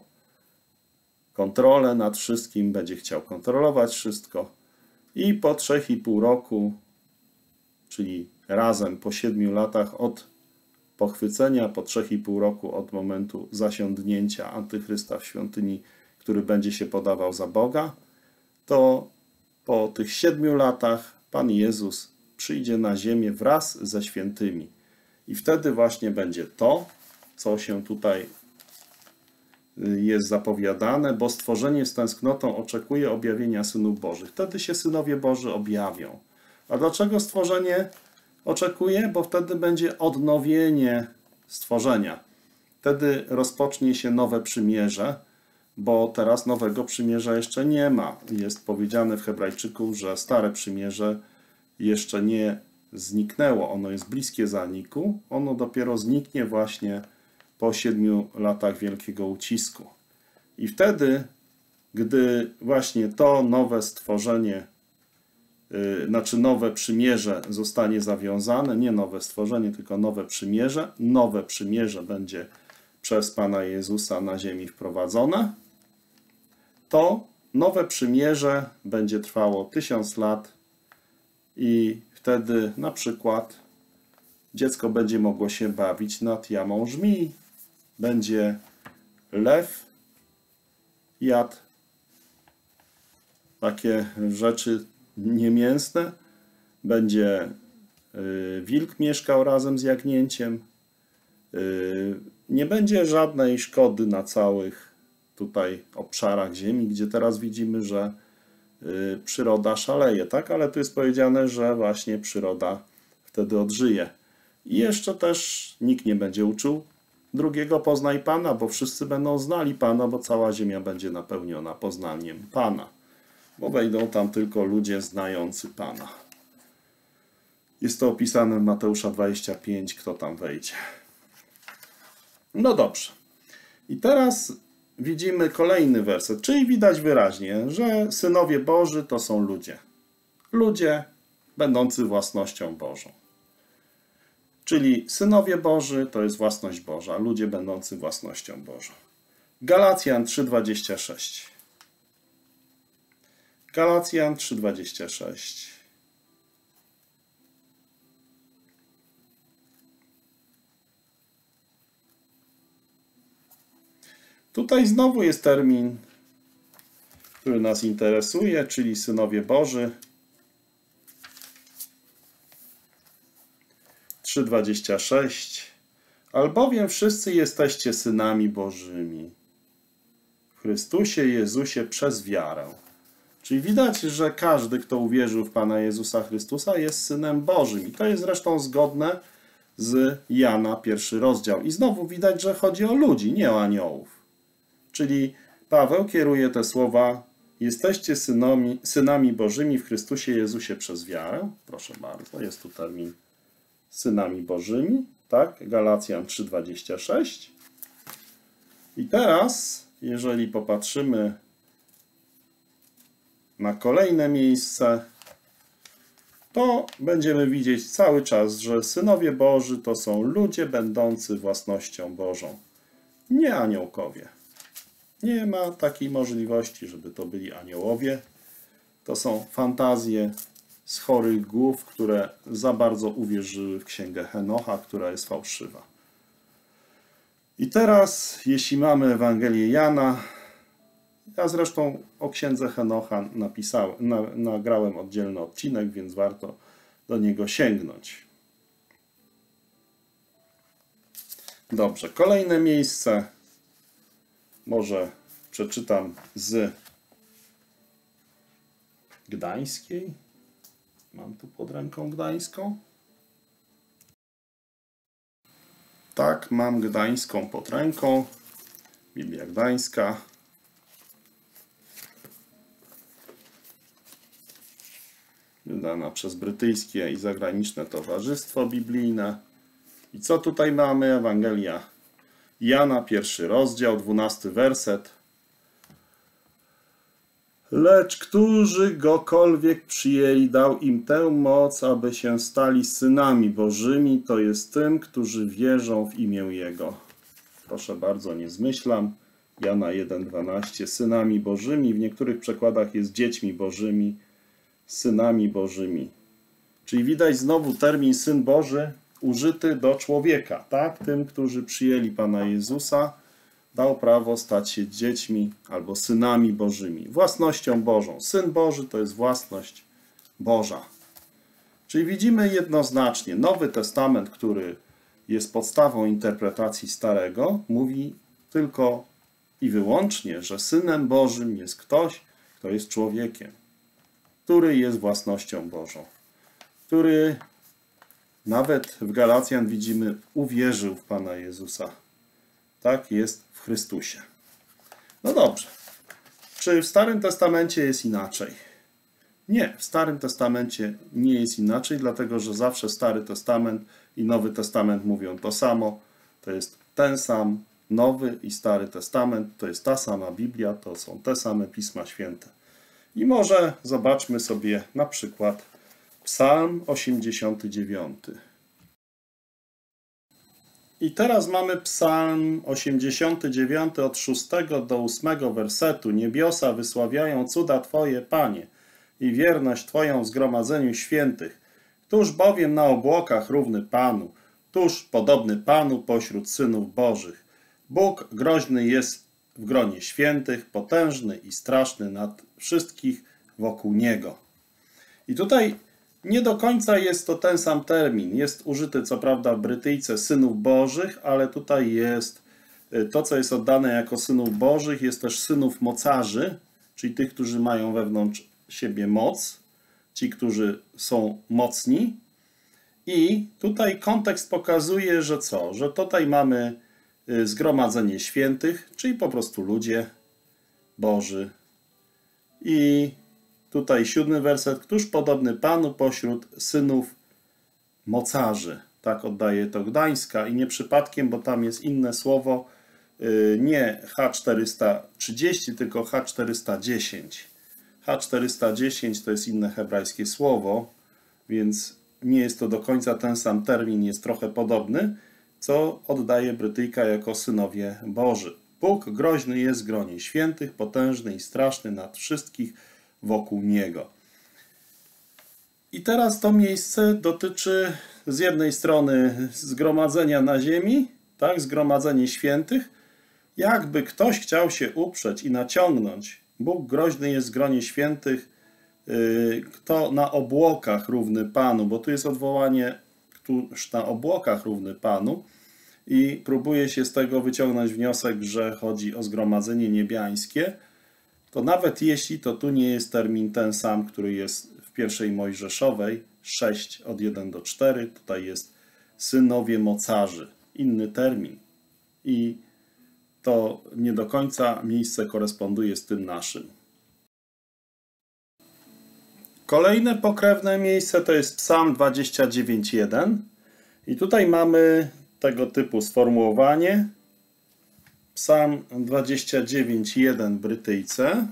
kontrolę nad wszystkim, będzie chciał kontrolować wszystko. I po 3,5 roku, czyli razem po 7 latach od pochwycenia, po 3,5 roku od momentu zasiądnięcia antychrysta w świątyni, który będzie się podawał za Boga, to po tych 7 latach Pan Jezus przyjdzie na ziemię wraz ze świętymi. I wtedy właśnie będzie to, co się tutaj jest zapowiadane, bo stworzenie z tęsknotą oczekuje objawienia synów Bożych. Wtedy się synowie Boży objawią. A dlaczego stworzenie oczekuje? Bo wtedy będzie odnowienie stworzenia. Wtedy rozpocznie się nowe przymierze, bo teraz nowego przymierza jeszcze nie ma. Jest powiedziane w Hebrajczyku, że stare przymierze jeszcze nie zniknęło. Ono jest bliskie zaniku. Ono dopiero zniknie właśnie po 7 latach wielkiego ucisku. I wtedy, gdy właśnie to nowe stworzenie, znaczy nowe przymierze zostanie zawiązane, nie nowe stworzenie, tylko nowe przymierze będzie przez Pana Jezusa na ziemi wprowadzone, to nowe przymierze będzie trwało 1000 lat i wtedy na przykład dziecko będzie mogło się bawić nad jamą żmij. Będzie lew jadł takie rzeczy niemięsne. Będzie wilk mieszkał razem z jagnięciem. Nie będzie żadnej szkody na całych tutaj obszarach ziemi, gdzie teraz widzimy, że przyroda szaleje, tak? Ale tu jest powiedziane, że właśnie przyroda wtedy odżyje. I jeszcze też nikt nie będzie uczył drugiego poznaj Pana, bo wszyscy będą znali Pana, bo cała ziemia będzie napełniona poznaniem Pana. Bo wejdą tam tylko ludzie znający Pana. Jest to opisane w Mateusza 25, kto tam wejdzie. No dobrze. I teraz widzimy kolejny werset, czyli widać wyraźnie, że synowie Boży to są ludzie. Ludzie będący własnością Bożą. Czyli synowie Boży to jest własność Boża, ludzie będący własnością Bożą. Galacjan 3:26. Galacjan 3:26. Tutaj znowu jest termin, który nas interesuje, czyli synowie Boży. 3:26. Albowiem wszyscy jesteście synami Bożymi w Chrystusie Jezusie przez wiarę. Czyli widać, że każdy, kto uwierzył w Pana Jezusa Chrystusa, jest synem Bożym. I to jest zresztą zgodne z Jana 1 rozdział. I znowu widać, że chodzi o ludzi, nie o aniołów. Czyli Paweł kieruje te słowa: jesteście synami Bożymi w Chrystusie Jezusie przez wiarę. Proszę bardzo, jest tu termin synami Bożymi, tak? Galacjan 3:26. I teraz, jeżeli popatrzymy na kolejne miejsce, to będziemy widzieć cały czas, że synowie Boży to są ludzie będący własnością Bożą, nie aniołkowie. Nie ma takiej możliwości, żeby to byli aniołowie. To są fantazje z chorych głów, które za bardzo uwierzyły w księgę Henocha, która jest fałszywa. I teraz, jeśli mamy Ewangelię Jana, ja zresztą o księdze Henocha nagrałem oddzielny odcinek, więc warto do niego sięgnąć. Dobrze, kolejne miejsce. Może przeczytam z Gdańskiej. Mam tu pod ręką Gdańską. Tak, mam Gdańską pod ręką. Biblia Gdańska. Wydana przez Brytyjskie i Zagraniczne Towarzystwo Biblijne. I co tutaj mamy? Ewangelia Jana, 1 rozdział, 12 werset. Lecz którzy gokolwiek przyjęli, dał im tę moc, aby się stali synami Bożymi, to jest tym, którzy wierzą w imię Jego. Proszę bardzo, nie zmyślam. Jana 1:12. Synami Bożymi, w niektórych przekładach jest dziećmi Bożymi, synami Bożymi. Czyli widać znowu termin Syn Boży użyty do człowieka, tak? Tym, którzy przyjęli Pana Jezusa, dał prawo stać się dziećmi albo synami Bożymi, własnością Bożą. Syn Boży to jest własność Boża. Czyli widzimy jednoznacznie, Nowy Testament, który jest podstawą interpretacji Starego, mówi tylko i wyłącznie, że Synem Bożym jest ktoś, kto jest człowiekiem, który jest własnością Bożą, który nawet w Galacjan widzimy, uwierzył w Pana Jezusa. Tak jest w Chrystusie. No dobrze. Czy w Starym Testamencie jest inaczej? Nie, w Starym Testamencie nie jest inaczej, dlatego że zawsze Stary Testament i Nowy Testament mówią to samo. To jest ten sam Nowy i Stary Testament, to jest ta sama Biblia, to są te same Pisma Święte. I może zobaczmy sobie na przykład Psalm 89. I teraz mamy Psalm 89 od 6 do 8 wersetu. Niebiosa wysławiają cuda Twoje, Panie, i wierność Twoją w zgromadzeniu świętych. Któż bowiem na obłokach równy Panu, któż podobny Panu pośród synów Bożych. Bóg groźny jest w gronie świętych, potężny i straszny nad wszystkich wokół Niego. I tutaj nie do końca jest to ten sam termin. Jest użyty co prawda w Brytyjce synów Bożych, ale tutaj jest to, co jest oddane jako synów Bożych, jest też synów mocarzy, czyli tych, którzy mają wewnątrz siebie moc, ci, którzy są mocni. I tutaj kontekst pokazuje, że co? Że tutaj mamy zgromadzenie świętych, czyli po prostu ludzie Boży. I tutaj 7 werset. Któż podobny Panu pośród synów mocarzy? Tak oddaje to Gdańska i nie przypadkiem, bo tam jest inne słowo, nie H430, tylko H410. H410 to jest inne hebrajskie słowo, więc nie jest to do końca ten sam termin, jest trochę podobny, co oddaje Brytyjka jako synowie Boży. Bóg groźny jest w gronie świętych, potężny i straszny nad wszystkich wokół Niego. I teraz to miejsce dotyczy z jednej strony zgromadzenia na ziemi, tak, zgromadzenie świętych. Jakby ktoś chciał się uprzeć i naciągnąć, Bóg groźny jest w gronie świętych, kto na obłokach równy Panu, bo tu jest odwołanie, któż na obłokach równy Panu i próbuje się z tego wyciągnąć wniosek, że chodzi o zgromadzenie niebiańskie. To nawet jeśli to tu nie jest termin ten sam, który jest w pierwszej Mojżeszowej, 6 od 1 do 4, tutaj jest synowie mocarzy, inny termin. I to nie do końca miejsce koresponduje z tym naszym. Kolejne pokrewne miejsce to jest Psalm 29:1 i tutaj mamy tego typu sformułowanie. Psalm 29:1 w Brytyjce.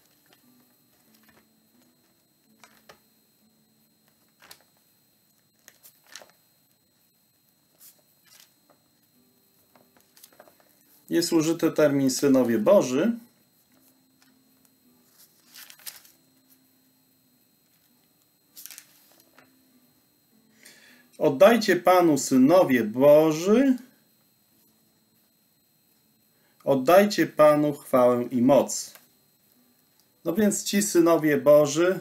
Jest użyty termin synowie Boży. Oddajcie Panu synowie Boży, oddajcie Panu chwałę i moc. No więc ci synowie Boży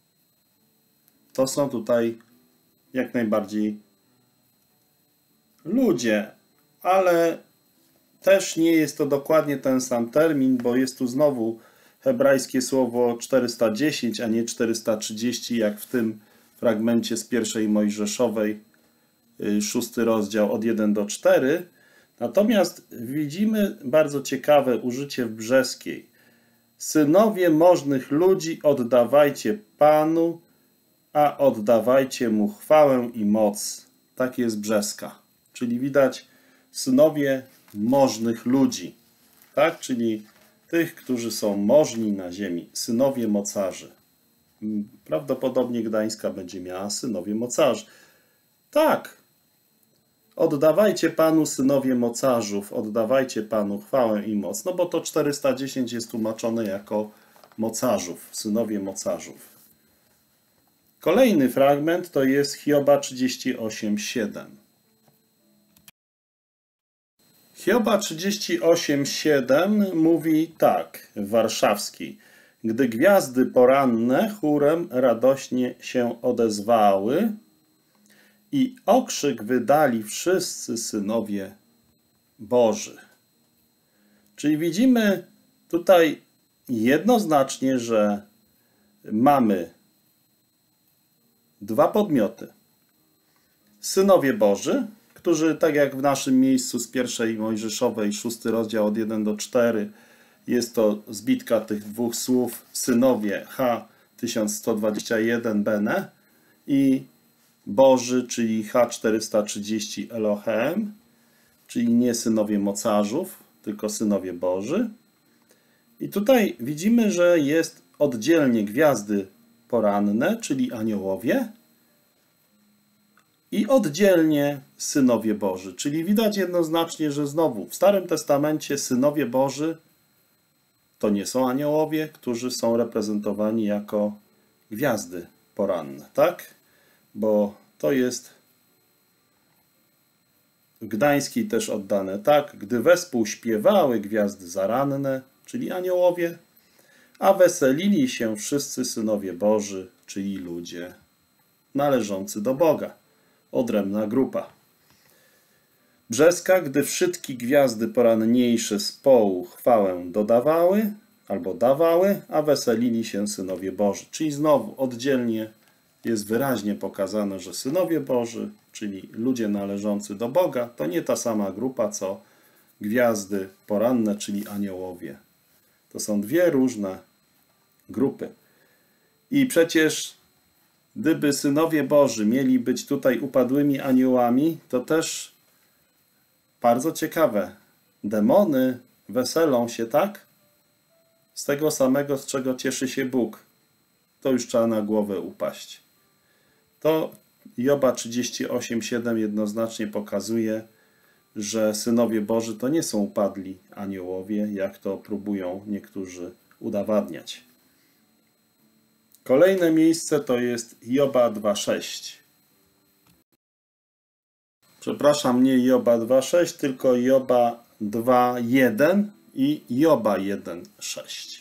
to są tutaj jak najbardziej ludzie, ale też nie jest to dokładnie ten sam termin, bo jest tu znowu hebrajskie słowo 410, a nie 430, jak w tym fragmencie z pierwszej Mojżeszowej, 6 rozdział od 1 do 4. Natomiast widzimy bardzo ciekawe użycie w brzeskiej. Synowie możnych ludzi oddawajcie Panu, a oddawajcie Mu chwałę i moc. Tak jest brzeska. Czyli widać synowie możnych ludzi. Tak? Czyli tych, którzy są możni na ziemi. Synowie mocarzy. Prawdopodobnie Gdańska będzie miała synowie mocarzy. Tak. Oddawajcie Panu synowie mocarzów, oddawajcie Panu chwałę i moc. No bo to 410 jest tłumaczone jako mocarzów, synowie mocarzów. Kolejny fragment to jest Hioba 38:7. Hioba 38:7 mówi tak w warszawskiej. Gdy gwiazdy poranne chórem radośnie się odezwały i okrzyk wydali wszyscy synowie Boży. Czyli widzimy tutaj jednoznacznie, że mamy dwa podmioty. Synowie Boży, którzy tak jak w naszym miejscu z pierwszej Mojżeszowej, 6 rozdział od 1 do 4, jest to zbitka tych dwóch słów synowie H1121 Bene i Boży, czyli H430 Elohim, czyli nie synowie mocarzów, tylko synowie Boży. I tutaj widzimy, że jest oddzielnie gwiazdy poranne, czyli aniołowie, i oddzielnie synowie Boży. Czyli widać jednoznacznie, że znowu w Starym Testamencie synowie Boży to nie są aniołowie, którzy są reprezentowani jako gwiazdy poranne, tak? Bo to jest w Gdańskiej też oddane tak, gdy wespół śpiewały gwiazdy zaranne, czyli aniołowie, a weselili się wszyscy synowie Boży, czyli ludzie należący do Boga. Odrębna grupa. Brzeska, gdy wszystkie gwiazdy poranniejsze z połu chwałę dodawały, albo dawały, a weselili się synowie Boży. Czyli znowu oddzielnie jest wyraźnie pokazane, że synowie Boży, czyli ludzie należący do Boga, to nie ta sama grupa, co gwiazdy poranne, czyli aniołowie. To są dwie różne grupy. I przecież gdyby synowie Boży mieli być tutaj upadłymi aniołami, to też bardzo ciekawe. Demony weselą się tak? Z tego samego, z czego cieszy się Bóg. To już trzeba na głowę upaść. To Joba 38:7 jednoznacznie pokazuje, że synowie Boży to nie są upadli aniołowie, jak to próbują niektórzy udowadniać. Kolejne miejsce to jest Joba 2:6. Przepraszam, nie Joba 2:6, tylko Joba 2:1 i Joba 1:6.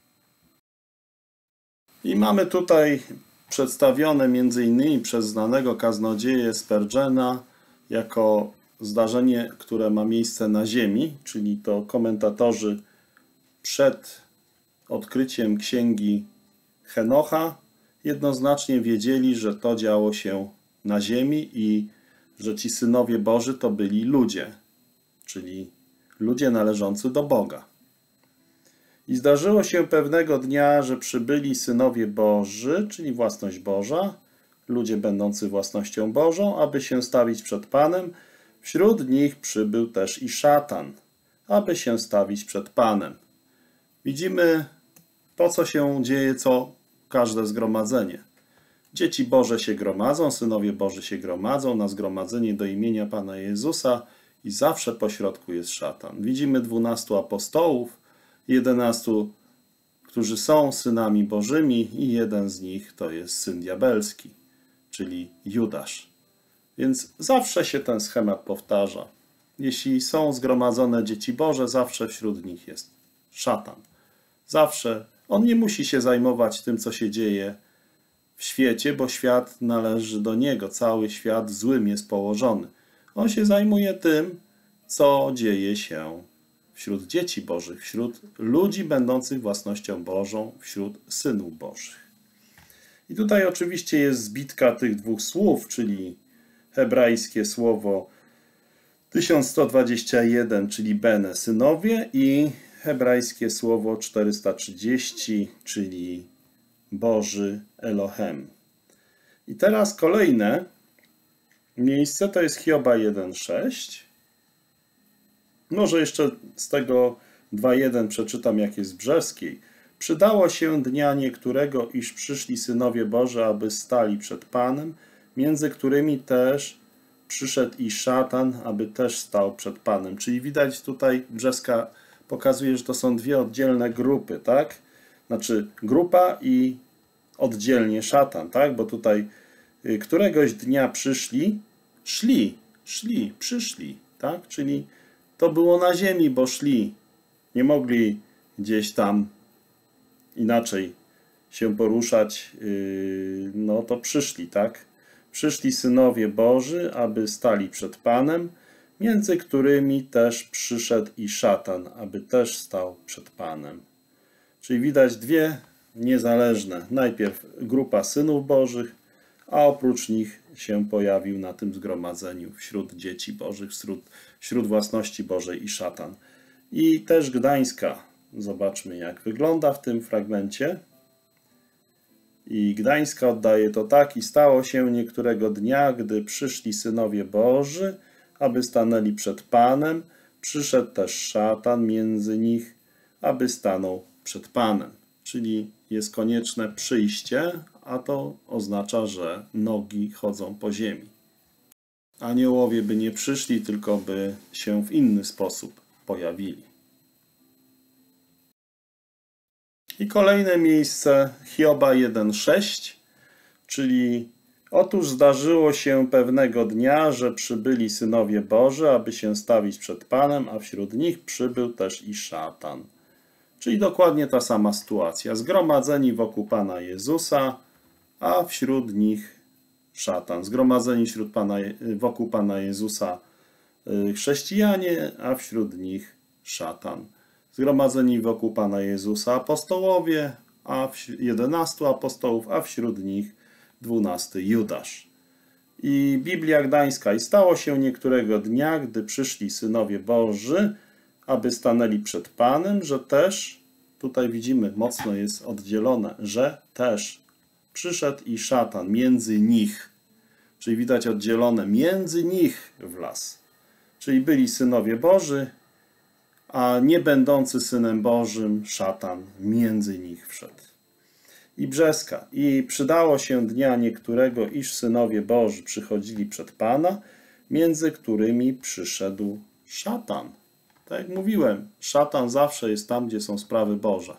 I mamy tutaj przedstawione m.in. przez znanego kaznodzieję Spurgeona jako zdarzenie, które ma miejsce na ziemi, czyli to komentatorzy przed odkryciem księgi Henocha jednoznacznie wiedzieli, że to działo się na ziemi i że ci synowie Boży to byli ludzie, czyli ludzie należący do Boga. I zdarzyło się pewnego dnia, że przybyli synowie Boży, czyli własność Boża, ludzie będący własnością Bożą, aby się stawić przed Panem. Wśród nich przybył też i szatan, aby się stawić przed Panem. Widzimy to, co się dzieje, co każde zgromadzenie. Dzieci Boże się gromadzą, synowie Boży się gromadzą na zgromadzenie do imienia Pana Jezusa i zawsze pośrodku jest szatan. Widzimy 12 apostołów, 11, którzy są synami Bożymi i jeden z nich to jest syn diabelski, czyli Judasz. Więc zawsze się ten schemat powtarza. Jeśli są zgromadzone dzieci Boże, zawsze wśród nich jest szatan. Zawsze. On nie musi się zajmować tym, co się dzieje w świecie, bo świat należy do niego. Cały świat złym jest położony. On się zajmuje tym, co dzieje się wśród dzieci Bożych, wśród ludzi będących własnością Bożą, wśród synów Bożych. I tutaj oczywiście jest zbitka tych dwóch słów, czyli hebrajskie słowo 1121, czyli bene, synowie, i hebrajskie słowo 430, czyli Boży Elohem. I teraz kolejne miejsce to jest Hioba 1:6. Może jeszcze z tego 2:1 przeczytam, jak jest w Brzeskiej. Przydało się dnia niektórego, iż przyszli synowie Boży, aby stali przed Panem, między którymi też przyszedł i szatan, aby też stał przed Panem. Czyli widać tutaj, Brzeska pokazuje, że to są dwie oddzielne grupy, tak? Znaczy grupa i oddzielnie szatan, tak? Bo tutaj któregoś dnia przyszli, przyszli, tak? Czyli to było na ziemi, bo szli. Nie mogli gdzieś tam inaczej się poruszać, no to przyszli, tak? Przyszli synowie Boży, aby stali przed Panem, między którymi też przyszedł i szatan, aby też stał przed Panem. Czyli widać dwie niezależne. Najpierw grupa synów Bożych, a oprócz nich się pojawił na tym zgromadzeniu wśród dzieci Bożych, wśród własności Bożej i szatan. I też Gdańska. Zobaczmy, jak wygląda w tym fragmencie. I Gdańska oddaje to tak: i stało się niektórego dnia, gdy przyszli synowie Boży, aby stanęli przed Panem, przyszedł też szatan między nich, aby stanął przed Panem. Czyli jest konieczne przyjście, a to oznacza, że nogi chodzą po ziemi. aniołowie by nie przyszli, tylko by się w inny sposób pojawili. I kolejne miejsce Hioba 1:6, czyli otóż zdarzyło się pewnego dnia, że przybyli synowie Boży, aby się stawić przed Panem, a wśród nich przybył też i szatan. Czyli dokładnie ta sama sytuacja. Zgromadzeni wokół Pana Jezusa, a wśród nich szatan. Zgromadzeni wokół Pana Jezusa chrześcijanie, a wśród nich szatan. Zgromadzeni wokół Pana Jezusa apostołowie, 11 apostołów, a wśród nich 12 Judasz. I Biblia Gdańska. I stało się niektórego dnia, gdy przyszli synowie Boży, aby stanęli przed Panem, że też, tutaj widzimy, mocno jest oddzielone, że też przyszedł i szatan między nich. Czyli widać oddzielone, między nich wlazł. Czyli byli synowie Boży, a nie będący synem Bożym szatan między nich wszedł. I brzeska. I przydało się dnia niektórego, iż synowie Boży przychodzili przed Pana, między którymi przyszedł szatan. Tak jak mówiłem, szatan zawsze jest tam, gdzie są sprawy Boże.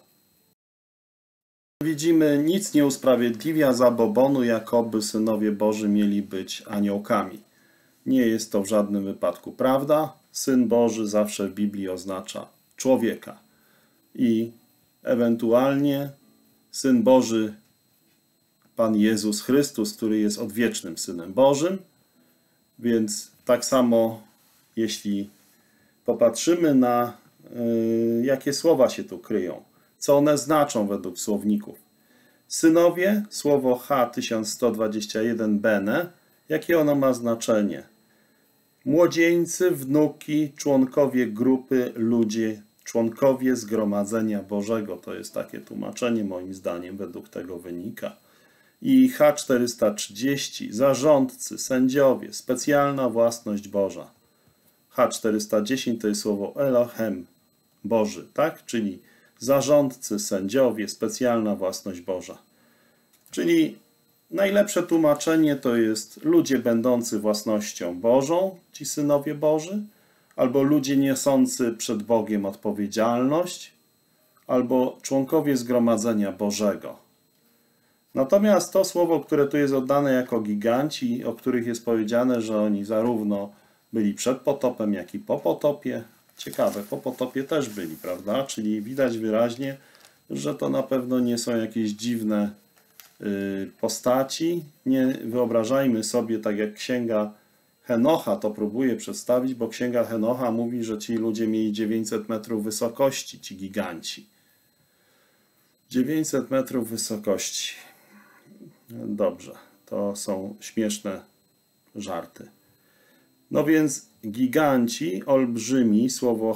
Widzimy, nic nie usprawiedliwia zabobonu, jakoby synowie Boży mieli być aniołkami. Nie jest to w żadnym wypadku prawda. Syn Boży zawsze w Biblii oznacza człowieka. I ewentualnie Syn Boży, Pan Jezus Chrystus, który jest odwiecznym Synem Bożym. Więc tak samo, jeśli popatrzymy na jakie słowa się tu kryją, co one znaczą według słowników. Synowie, słowo H1121 bene, jakie ono ma znaczenie? Młodzieńcy, wnuki, członkowie grupy, ludzie, członkowie zgromadzenia Bożego. To jest takie tłumaczenie, moim zdaniem, według tego wynika. I H430, zarządcy, sędziowie, specjalna własność Boża. H410 to jest słowo Elohem, Boży, tak? Czyli zarządcy, sędziowie, specjalna własność Boża. Czyli najlepsze tłumaczenie to jest ludzie będący własnością Bożą, ci synowie Boży, albo ludzie niosący przed Bogiem odpowiedzialność, albo członkowie zgromadzenia Bożego. Natomiast to słowo, które tu jest oddane jako giganci, o których jest powiedziane, że oni zarówno byli przed potopem, jak i po potopie. Ciekawe, po potopie też byli, prawda? Czyli widać wyraźnie, że to na pewno nie są jakieś dziwne postaci. Nie wyobrażajmy sobie, tak jak Księga Henocha to próbuje przedstawić, bo Księga Henocha mówi, że ci ludzie mieli 900 metrów wysokości, ci giganci. 900 metrów wysokości. Dobrze, to są śmieszne żarty. No więc giganci, olbrzymi, słowo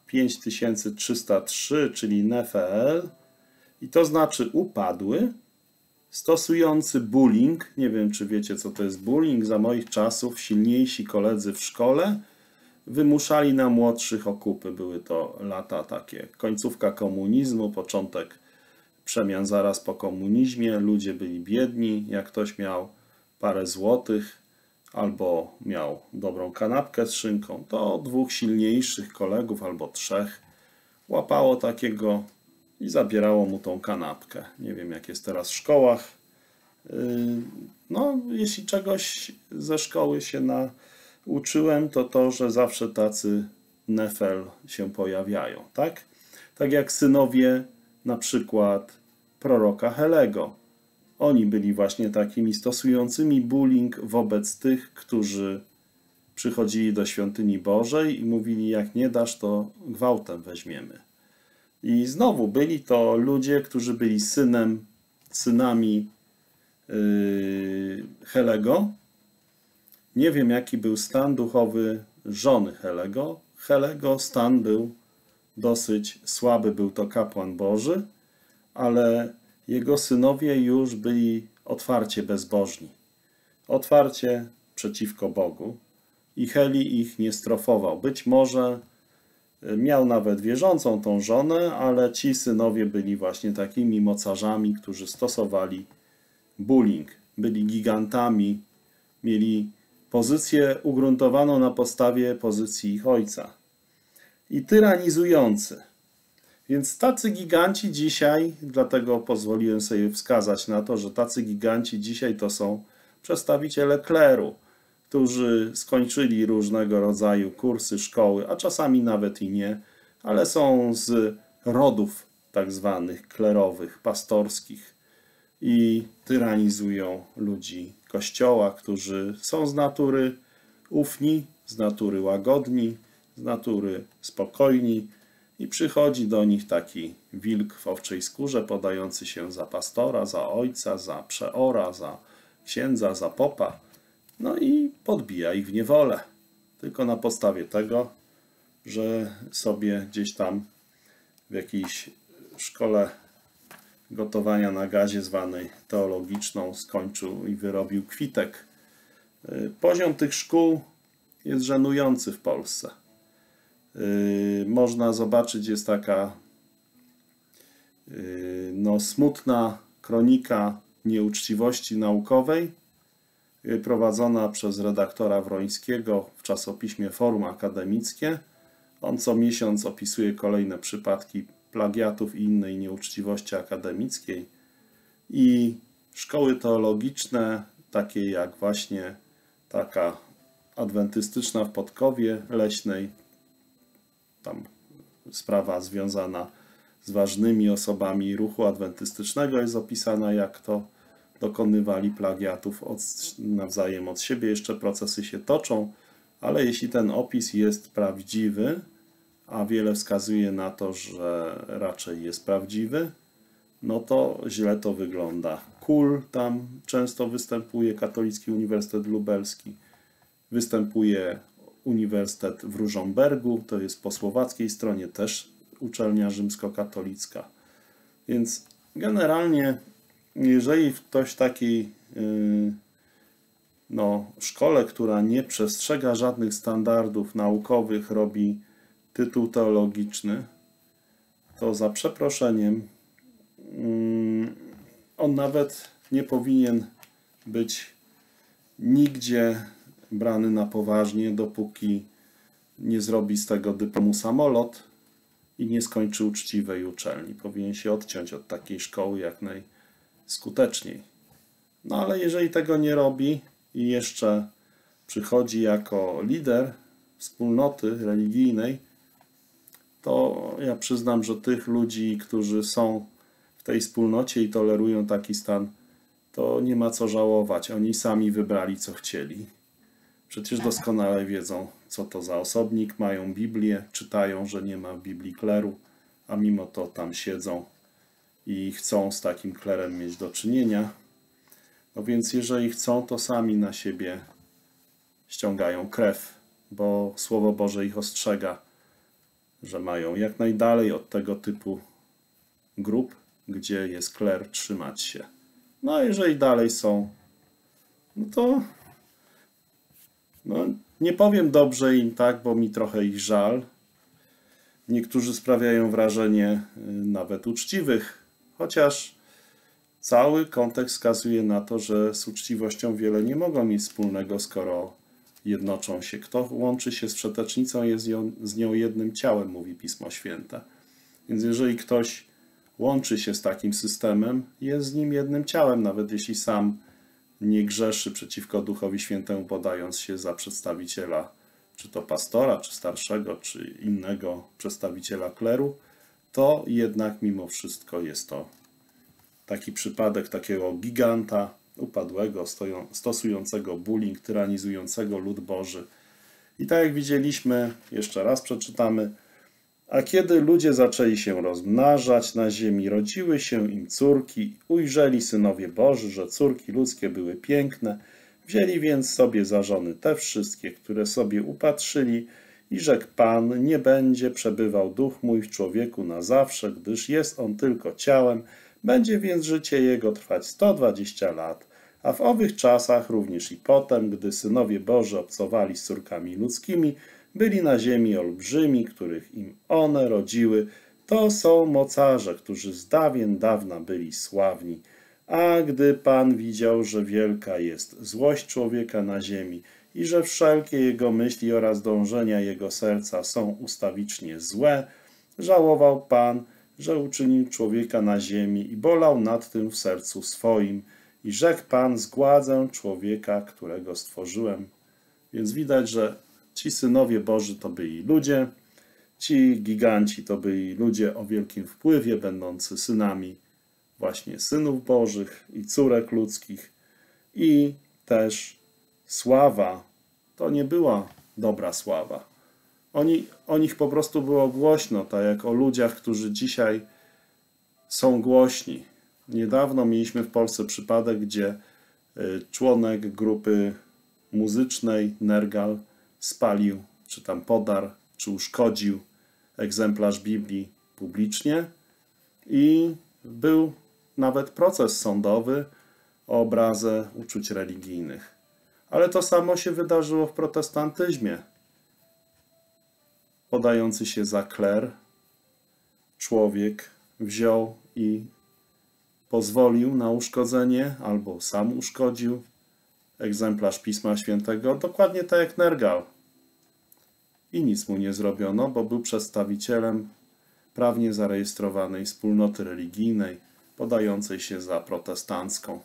H5303, czyli Nefeel, i to znaczy upadły, stosujący bullying. Nie wiem, czy wiecie, co to jest bullying. Za moich czasów silniejsi koledzy w szkole wymuszali na młodszych okupy. Były to lata takie, końcówka komunizmu, początek przemian zaraz po komunizmie. Ludzie byli biedni. Jak ktoś miał parę złotych albo miał dobrą kanapkę z szynką, to dwóch silniejszych kolegów albo trzech łapało takiego i zabierało mu tą kanapkę. Nie wiem, jak jest teraz w szkołach. No, jeśli czegoś ze szkoły się nauczyłem, to to, że zawsze tacy Nefel się pojawiają, tak? Tak jak synowie na przykład proroka Helego. Oni byli właśnie takimi stosującymi bullying wobec tych, którzy przychodzili do świątyni Bożej i mówili, jak nie dasz, to gwałtem weźmiemy. I znowu byli to ludzie, którzy byli synami Helego. Nie wiem, jaki był stan duchowy żony Helego. Helego stan był dosyć słaby, był to kapłan Boży, ale jego synowie już byli otwarcie bezbożni. Otwarcie przeciwko Bogu. I Heli ich nie strofował. Być może miał nawet wierzącą tą żonę, ale ci synowie byli właśnie takimi mocarzami, którzy stosowali bullying. Byli gigantami, mieli pozycję ugruntowaną na podstawie pozycji ich ojca i tyranizujący. Więc tacy giganci dzisiaj, dlatego pozwoliłem sobie wskazać na to, że tacy giganci dzisiaj to są przedstawiciele kleru, którzy skończyli różnego rodzaju kursy, szkoły, a czasami nawet i nie, ale są z rodów tak zwanych klerowych, pastorskich i tyranizują ludzi Kościoła, którzy są z natury ufni, z natury łagodni, z natury spokojni i przychodzi do nich taki wilk w owczej skórze podający się za pastora, za ojca, za przeora, za księdza, za popa, no i podbija ich w niewolę. Tylko na podstawie tego, że sobie gdzieś tam w jakiejś szkole gotowania na gazie zwanej teologiczną skończył i wyrobił kwitek. Poziom tych szkół jest żenujący w Polsce. Można zobaczyć, jest taka smutna kronika nieuczciwości naukowej prowadzona przez redaktora Wrońskiego w czasopiśmie Forum Akademickie. On co miesiąc opisuje kolejne przypadki plagiatów i innej nieuczciwości akademickiej i szkoły teologiczne, takie jak właśnie taka adwentystyczna w Podkowie Leśnej, tam sprawa związana z ważnymi osobami ruchu adwentystycznego jest opisana, jak to dokonywali plagiatów nawzajem od siebie. Jeszcze procesy się toczą, ale jeśli ten opis jest prawdziwy, a wiele wskazuje na to, że raczej jest prawdziwy, no to źle to wygląda. KUL tam często występuje, Katolicki Uniwersytet Lubelski, występuje Uniwersytet w Rużombergu, to jest po słowackiej stronie też uczelnia rzymskokatolicka. Więc generalnie, jeżeli ktoś w takiej szkole, która nie przestrzega żadnych standardów naukowych, robi tytuł teologiczny, to za przeproszeniem on nawet nie powinien być nigdzie brany na poważnie, dopóki nie zrobi z tego dyplomu samolot i nie skończy uczciwej uczelni. Powinien się odciąć od takiej szkoły jak najskuteczniej. No ale jeżeli tego nie robi i jeszcze przychodzi jako lider wspólnoty religijnej, to ja przyznam, że tych ludzi, którzy są w tej wspólnocie i tolerują taki stan, to nie ma co żałować. Oni sami wybrali, co chcieli. Przecież doskonale wiedzą, co to za osobnik, mają Biblię, czytają, że nie ma w Biblii kleru, a mimo to tam siedzą i chcą z takim klerem mieć do czynienia. No więc jeżeli chcą, to sami na siebie ściągają krew, bo Słowo Boże ich ostrzega, że mają jak najdalej od tego typu grup, gdzie jest kler, trzymać się. No a jeżeli dalej są, no to nie powiem dobrze im, tak, bo mi trochę ich żal. Niektórzy sprawiają wrażenie nawet uczciwych, chociaż cały kontekst wskazuje na to, że z uczciwością wiele nie mogą mieć wspólnego, skoro jednoczą się. Kto łączy się z wszetecznicą, jest z nią jednym ciałem, mówi Pismo Święte. Więc jeżeli ktoś łączy się z takim systemem, jest z nim jednym ciałem, nawet jeśli sam nie grzeszy przeciwko Duchowi Świętemu, podając się za przedstawiciela, czy to pastora, czy starszego, czy innego przedstawiciela kleru, to jednak mimo wszystko jest to taki przypadek takiego giganta upadłego, stosującego bullying, tyranizującego lud Boży. I tak jak widzieliśmy, jeszcze raz przeczytamy: a kiedy ludzie zaczęli się rozmnażać na ziemi, rodziły się im córki, ujrzeli synowie Boży, że córki ludzkie były piękne, wzięli więc sobie za żony te wszystkie, które sobie upatrzyli, i rzekł Pan: nie będzie przebywał duch mój w człowieku na zawsze, gdyż jest on tylko ciałem, będzie więc życie jego trwać 120 lat. A w owych czasach, również i potem, gdy synowie Boży obcowali z córkami ludzkimi, byli na ziemi olbrzymi, których im one rodziły. To są mocarze, którzy z dawien dawna byli sławni. A gdy Pan widział, że wielka jest złość człowieka na ziemi i że wszelkie jego myśli oraz dążenia jego serca są ustawicznie złe, żałował Pan, że uczynił człowieka na ziemi i bolał nad tym w sercu swoim. I rzekł Pan, zgładzę człowieka, którego stworzyłem. Więc widać, że ci synowie Boży to byli ludzie, ci giganci to byli ludzie o wielkim wpływie, będący synami właśnie synów Bożych i córek ludzkich. I też sława to nie była dobra sława. O nich po prostu było głośno, tak jak o ludziach, którzy dzisiaj są głośni. Niedawno mieliśmy w Polsce przypadek, gdzie członek grupy muzycznej Nergal spalił, czy tam podarł, czy uszkodził egzemplarz Biblii publicznie i był nawet proces sądowy o obrazę uczuć religijnych. Ale to samo się wydarzyło w protestantyzmie. Podający się za kler, człowiek wziął i pozwolił na uszkodzenie, albo sam uszkodził egzemplarz Pisma Świętego, dokładnie tak jak Nergal. I nic mu nie zrobiono, bo był przedstawicielem prawnie zarejestrowanej wspólnoty religijnej, podającej się za protestancką.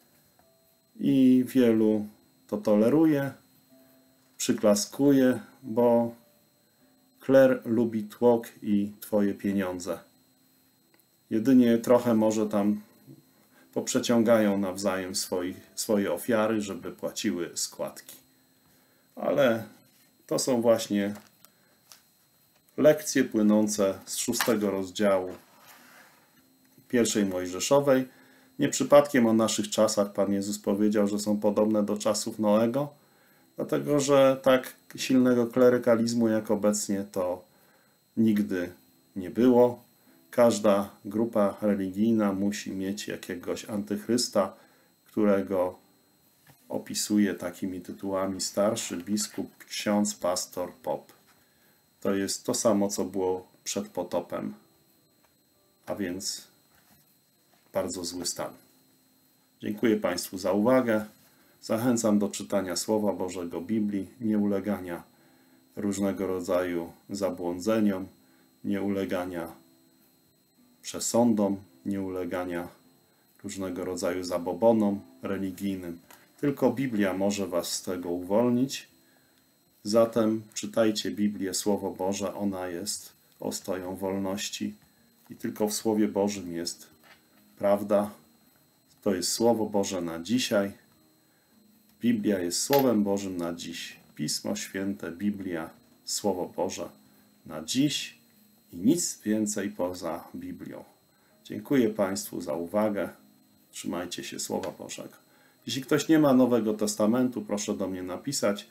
I wielu to toleruje, przyklaskuje, bo kler lubi tłok i twoje pieniądze. Jedynie trochę może tam poprzeciągają nawzajem swoje ofiary, żeby płaciły składki. Ale to są właśnie lekcje płynące z 6 rozdziału pierwszej Mojżeszowej. Nie przypadkiem o naszych czasach Pan Jezus powiedział, że są podobne do czasów Noego, dlatego że tak silnego klerykalizmu jak obecnie to nigdy nie było. Każda grupa religijna musi mieć jakiegoś antychrysta, którego opisuje takimi tytułami starszy, biskup, ksiądz, pastor, pop. To jest to samo, co było przed potopem, a więc bardzo zły stan. Dziękuję Państwu za uwagę. Zachęcam do czytania Słowa Bożego Biblii, nie ulegania różnego rodzaju zabłądzeniom, nie ulegania przesądom, nie ulegania różnego rodzaju zabobonom religijnym. Tylko Biblia może Was z tego uwolnić. Zatem czytajcie Biblię, Słowo Boże, ona jest ostoją wolności i tylko w Słowie Bożym jest prawda. To jest Słowo Boże na dzisiaj. Biblia jest Słowem Bożym na dziś. Pismo Święte, Biblia, Słowo Boże na dziś i nic więcej poza Biblią. Dziękuję Państwu za uwagę. Trzymajcie się Słowa Bożego. Jeśli ktoś nie ma Nowego Testamentu, proszę do mnie napisać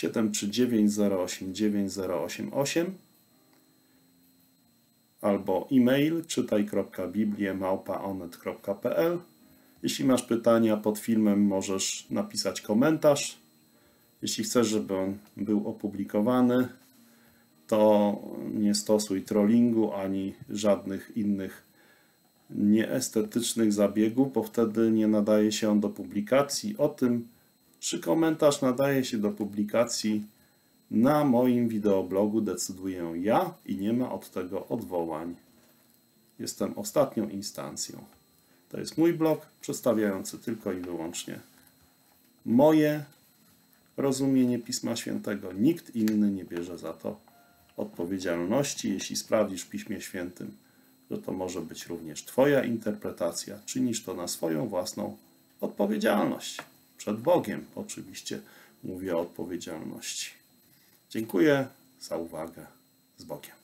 739089088 albo e-mail czytaj.biblię@onet.pl. Jeśli masz pytania pod filmem, możesz napisać komentarz. Jeśli chcesz, żeby on był opublikowany, to nie stosuj trollingu ani żadnych innych nieestetycznych zabiegów, bo wtedy nie nadaje się on do publikacji. O tym, czy komentarz nadaje się do publikacji na moim wideoblogu, decyduję ja i nie ma od tego odwołań. Jestem ostatnią instancją. To jest mój blog przedstawiający tylko i wyłącznie moje rozumienie Pisma Świętego. Nikt inny nie bierze za to odpowiedzialności. Jeśli sprawdzisz w Piśmie Świętym, że to może być również Twoja interpretacja, czynisz to na swoją własną odpowiedzialność. Przed Bogiem oczywiście mówię o odpowiedzialności. Dziękuję za uwagę. Z Bogiem.